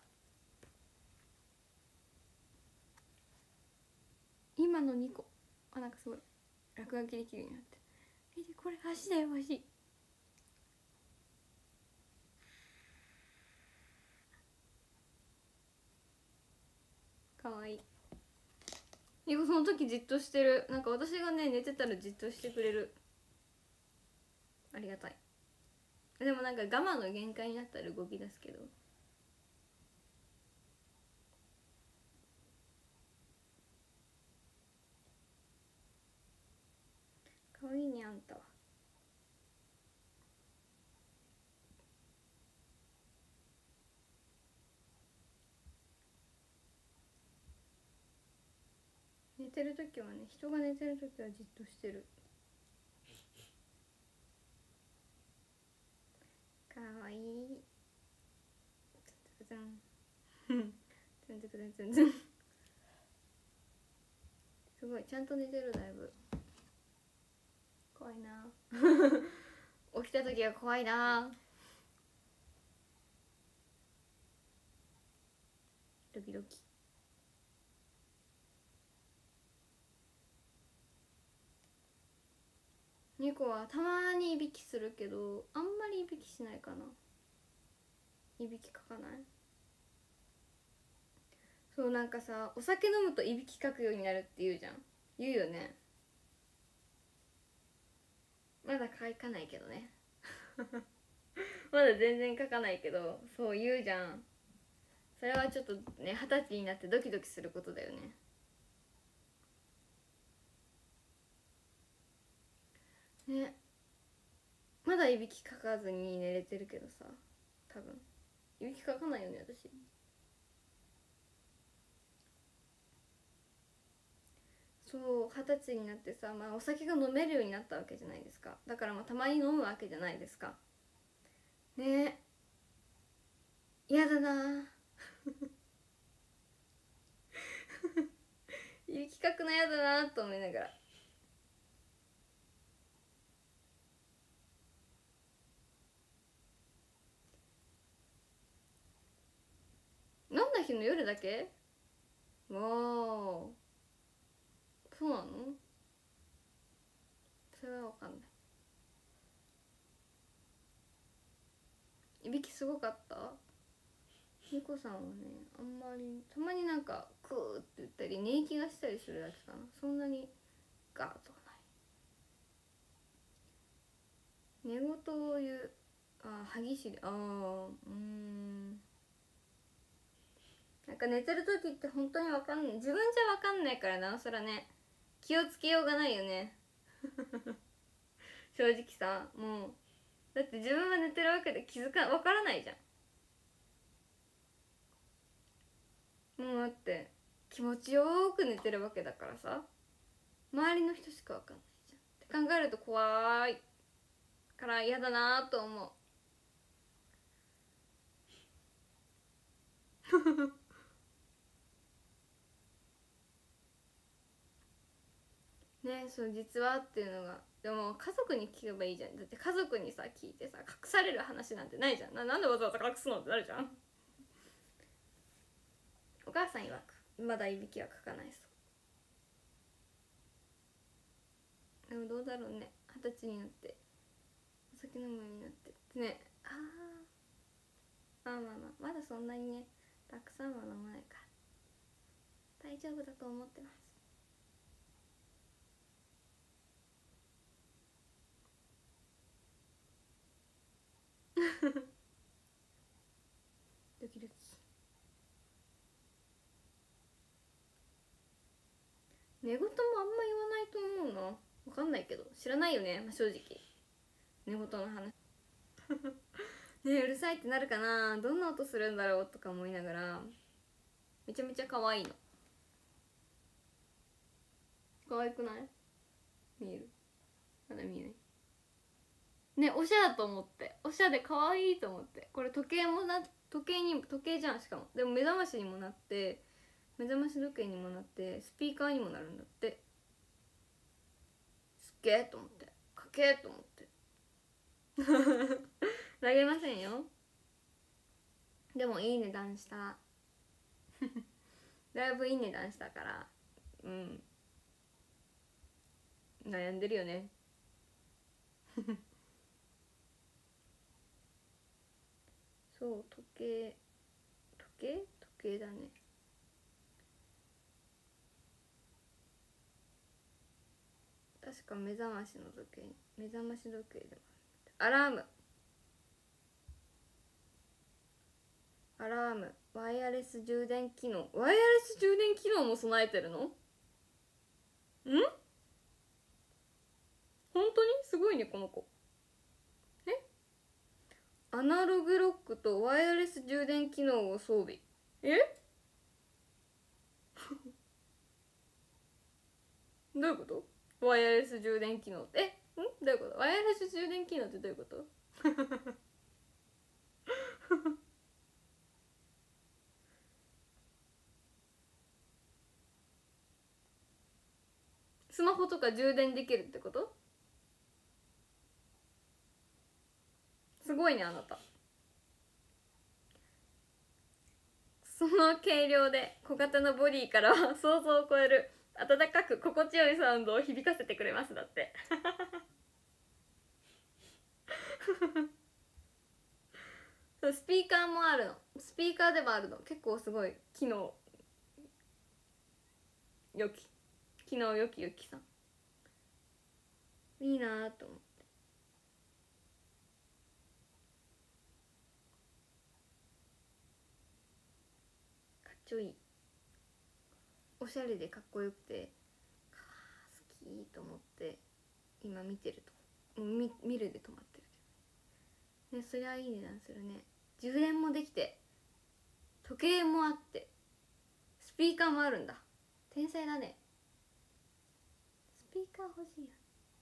S1: 今のニコ。あ、なんかすごい落書きできるようになって。見てこれ足だよ、足。かわいい。ニコその時じっとしてる。なんか私がね寝てたらじっとしてくれる。ありがたい。でもなんか我慢の限界になったら動き出すけど。かわいいねあんたは。寝てる時はね、人が寝てる時はじっとしてる。かわいい。ツンツンツンツンツンツン。すごいちゃんと寝てる。だいぶ怖いな起きた時は怖いな。ドキドキ。猫はたまにいびきするけど、あんまりいびきしないかな。いびきかかない。そう、なんかさ、お酒飲むといびきかくようになるって言うじゃん。言うよね。まだかかないけどねまだ全然かかないけど、そう言うじゃん。それはちょっとね、20歳になってドキドキすることだよね。ね、まだいびきかかずに寝れてるけどさ、多分いびきかかないよね私。そう、20歳になってさ、まあお酒が飲めるようになったわけじゃないですか。だからまあたまに飲むわけじゃないですか。ね、嫌だないびきかくの嫌だなと思いながら。飲んだ日の夜だけ。わー、そうなの。それは分かんない。いびきすごかった。ニコさんはね、あんまり、たまになんかクーって言ったり寝息がしたりするだけかな。そんなにガーッとはない。寝言を言う。あ、歯ぎしり。なんか寝てる時って本当に分かんない。自分じゃ分かんないからなおさらね、気をつけようがないよね正直さ、もうだって自分は寝てるわけで分からないじゃん。もうだって気持ちよく寝てるわけだからさ、周りの人しか分かんないじゃんって考えると怖いから嫌だなと思うね。そう、実はっていうのが、でも家族に聞けばいいじゃん。だって家族にさ聞いてさ隠される話なんてないじゃん。なんでわざわざ隠すのってなるじゃん。お母さん曰くまだいびきはかかないそう。でもどうだろうね、20歳になってお酒飲むようになってね。まあまだそんなにねたくさんは飲まないから大丈夫だと思ってますドキドキ。寝言もあんま言わないと思うな。分かんないけど知らないよね、まあ、正直寝言の話ね。うるさいってなるかな、どんな音するんだろうとか思いながら、めちゃめちゃ可愛いの。可愛くない？見える？まだ見えないね。おしゃだと思って、おしゃで可愛いと思って。これ時計じゃん。しかもでも目覚ましにもなって、 目覚まし時計にもなってスピーカーにもなるんだって。すっげえと思って、かけーと思って投げませんよ。でもいい値段しただいぶいい値段したから、うん悩んでるよねそう時計だね。確か目覚まし時計でもアラームワイヤレス充電機能も備えてるの？本当にすごいねこの子。アナログロックとワイヤレス充電機能を装備。どういうこと？ワイヤレス充電機能ってどういうこと？ワイヤレス充電機能ってどういうこと？スマホとか充電できるってこと？すごいねあなた。その軽量で小型のボディからは想像を超える温かく心地よいサウンドを響かせてくれますだってスピーカーもあるの。スピーカーでもあるの。結構すごい機能よきゆきさんいいなーと思って。かっちょいい、おしゃれでかっこよくて好きと思って今見てると見るで止まってるね。そりゃいい値段するね。充電もできて時計もあってスピーカーもあるんだ。天才だね。スピーカー欲しいや。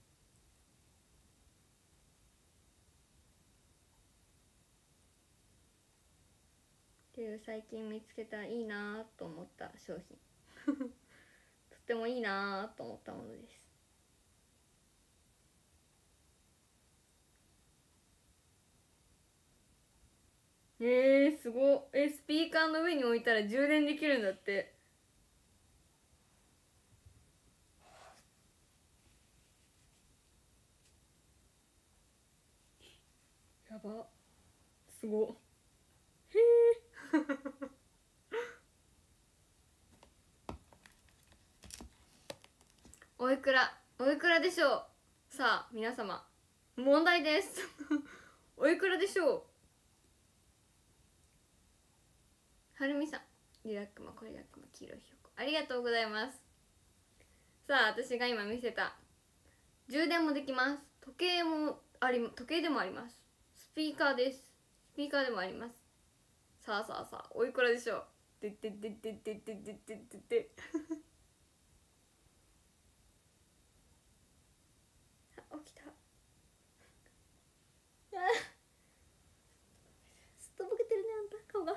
S1: っていう最近見つけたいいなと思った商品とってもいいなと思ったものです。すごっ。スピーカーの上に置いたら充電できるんだって。やば、すごっ。へえおいくらでしょう。さあ皆様問題ですおいくらでしょう。はるみさん、リラックマこれラックマ黄色いひよこありがとうございます。さあ私が今見せた充電もできます。時計でもあります。スピーカーです。スピーカーでもあります。さあおいくらでしょう。でってってってってってってってって起きた。すっとぼけてるねあんた顔が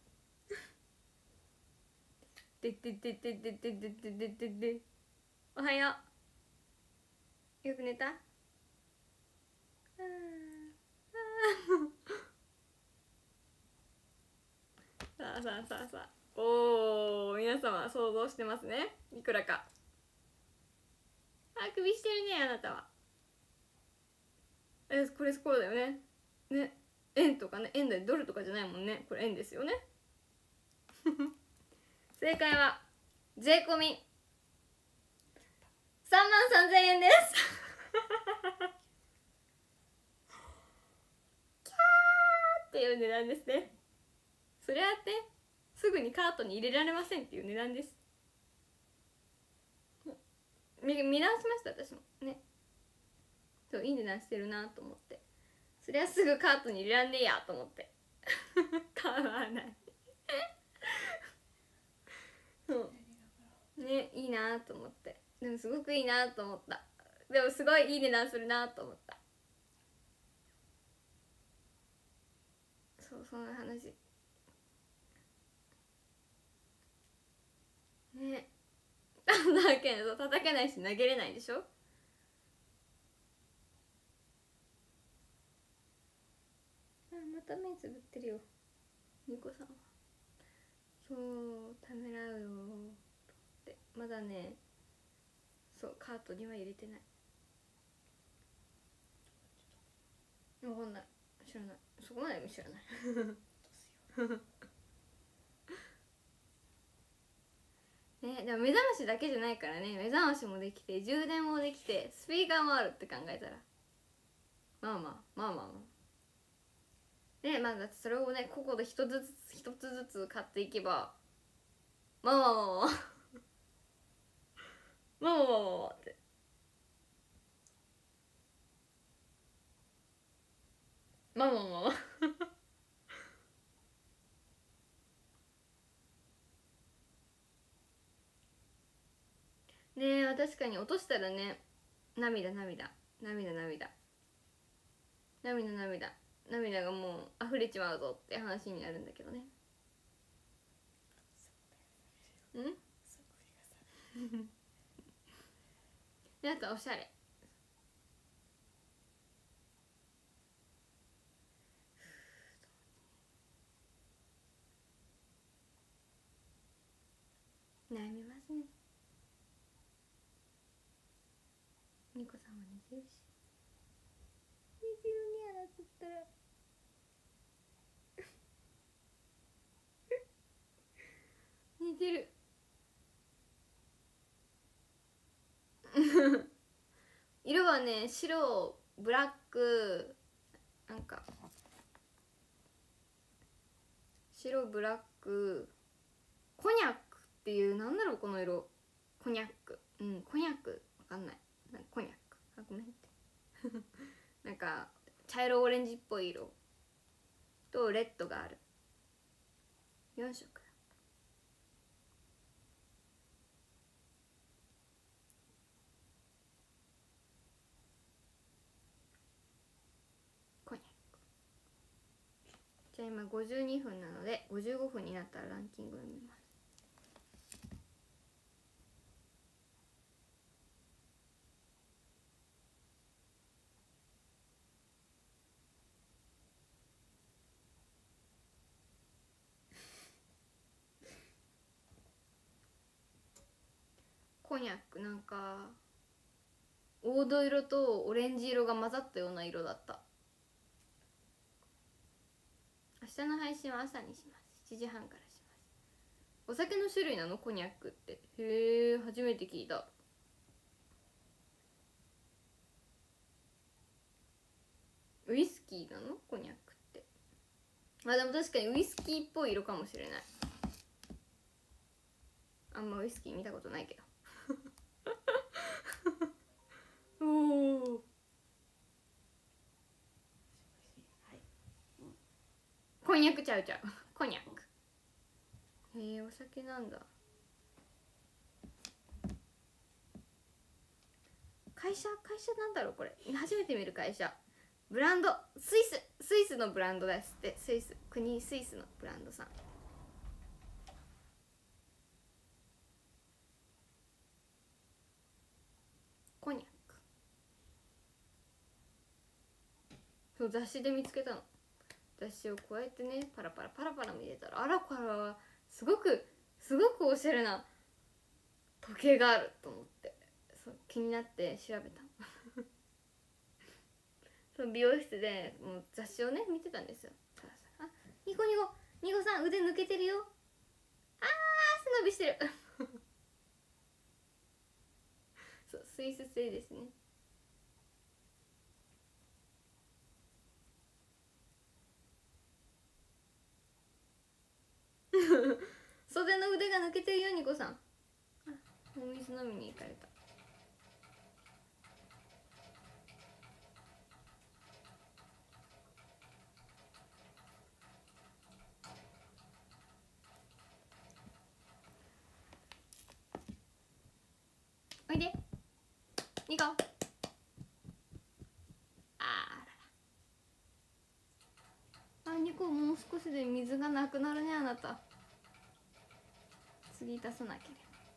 S1: でってってってってってってってってっておはよう。よく寝た？さあおお、皆様想像してますね。いくらか。あくびしてるねあなたは。これそうだよね。ね、円とかね、円でドルとかじゃないもんね。これ円ですよね正解は税込み33,000円ですキャーっていう値段ですね。そりゃあね、すぐにカートに入れられませんっていう値段です。見直しました私もね。そういい値段してるなと思って、そりゃすぐカートに入れらんねえやと思って買わないそうね、いいなと思って。でもすごくいいなと思った。でもすごいいい値段するなと思った。そう、そんな話。 ね、だけど叩けないし投げれないでしょ。あ、また目つぶってるよニコさんは。そうためらうよってまだね、そうカートには入れてない。分かんない、知らない、そこまでも知らないね。でも目覚ましだけじゃないからね、目覚ましもできて充電もできてスピーカーもあるって考えたら、まあまあまあまあまあね。まあだってそれをね個々で一つずつ買っていけば、まあまあまあまあまあまあまあまあってまあまあまあねえ、確かに落としたらね、涙涙涙涙涙涙涙がもう溢れちまうぞって話になるんだけどね。んで、あとおしゃれ、悩みますね。ニコさんは寝てるし、寝てるね、あなたったら寝てる色はね、白、ブラック、なんか白、ブラック、コニャックっていう、なんだろうこの色、コニャック、コニャックわかんない、なんかコニャック、あ、ごめんってなんか茶色オレンジっぽい色とレッドがある4色だ。コニャック。じゃあ今52分なので55分になったらランキングを見ます。コニャック、なんか黄土色とオレンジ色が混ざったような色だった。明日の配信は朝にします。7時半からします。お酒の種類なのコニャックって。へえ、初めて聞いた。ウイスキーなのコニャックって。あ、でも確かにウイスキーっぽい色かもしれない。あんまウイスキー見たことないけどおお、こんにゃくちゃうちゃうこんにゃく。へえ、お酒なんだ。会社なんだろうこれ、初めて見る会社。ブランド、スイスのブランドですって。スイスのブランドさん。コニャック。そう、雑誌で見つけたの。雑誌をこうやってねパラパラ見てたら、あら、これはすごくおしゃれな時計があると思って、そう気になって調べたその美容室でもう雑誌をね見てたんですよ。あ、ニコさん腕抜けてるよ、あー背伸びしてるそう、スイス製ですね袖の腕が抜けてるよニコさん。お水飲みに行かれた。おいでニコ。あらら、あ、ニコもう少しで水がなくなるね、あなた。次出さなければ。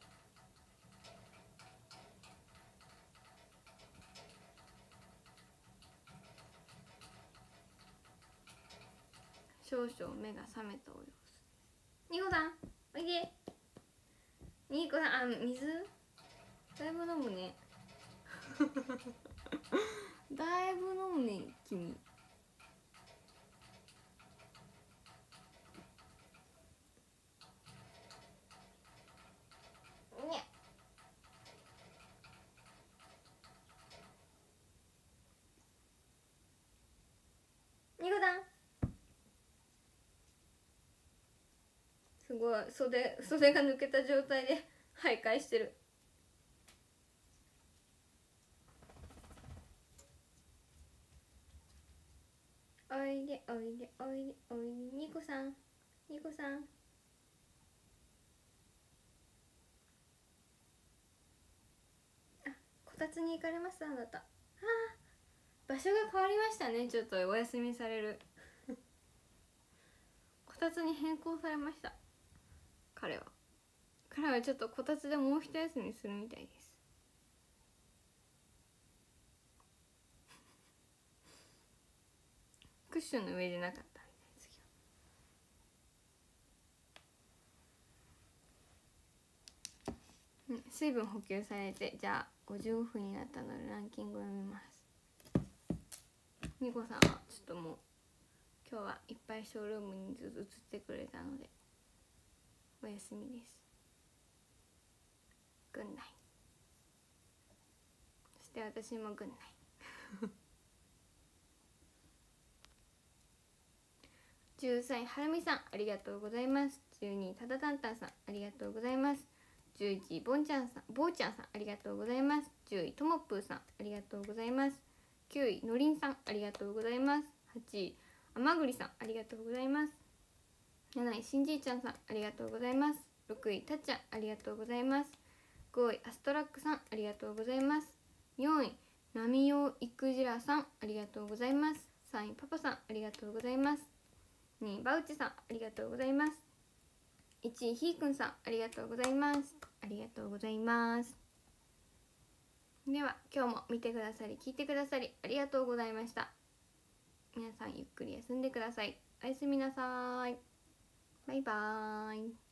S1: 少々目が覚めたお様子です。ニコさんおいで。ニコさん、水だいぶ飲むねだいぶ飲むね君。にゃニコさんすごい袖が抜けた状態で徘徊してる。おいでおいでおいでおいでニコさんニコさん。あ、こたつに行かれましたあなた。あー、場所が変わりましたね。ちょっとお休みされるこたつに変更されました。彼はちょっとこたつでもう一休みするみたいです。クッションの上でなかったみたいですけど、水分補給されて、じゃあ55分になったのでランキングを読みます。ニコさんはちょっともう今日はいっぱいショールームにずっと映ってくれたのでお休みです。グンナイ。そして私もグンナイ13位はるみさんありがとうございます。12位ただたんたんさんありがとうございます。11位ぼんちゃんさんありがとうございます。10位ともぷーさんありがとうございます。9位のりんさんありがとうございます。8位あまぐりさんありがとうございます。7位しんじいちゃんさんありがとうございます。6位たっちゃんありがとうございます。5位アストラックさんありがとうございます。4位なみよいくじらさんありがとうございます。3位パパさんありがとうございます。2位バウチさんありがとうございます。1位ひーくんさんありがとうございます。ありがとうございます。では今日も見てくださり聞いてくださりありがとうございました。皆さんゆっくり休んでください。おやすみなさい。バイバーイ。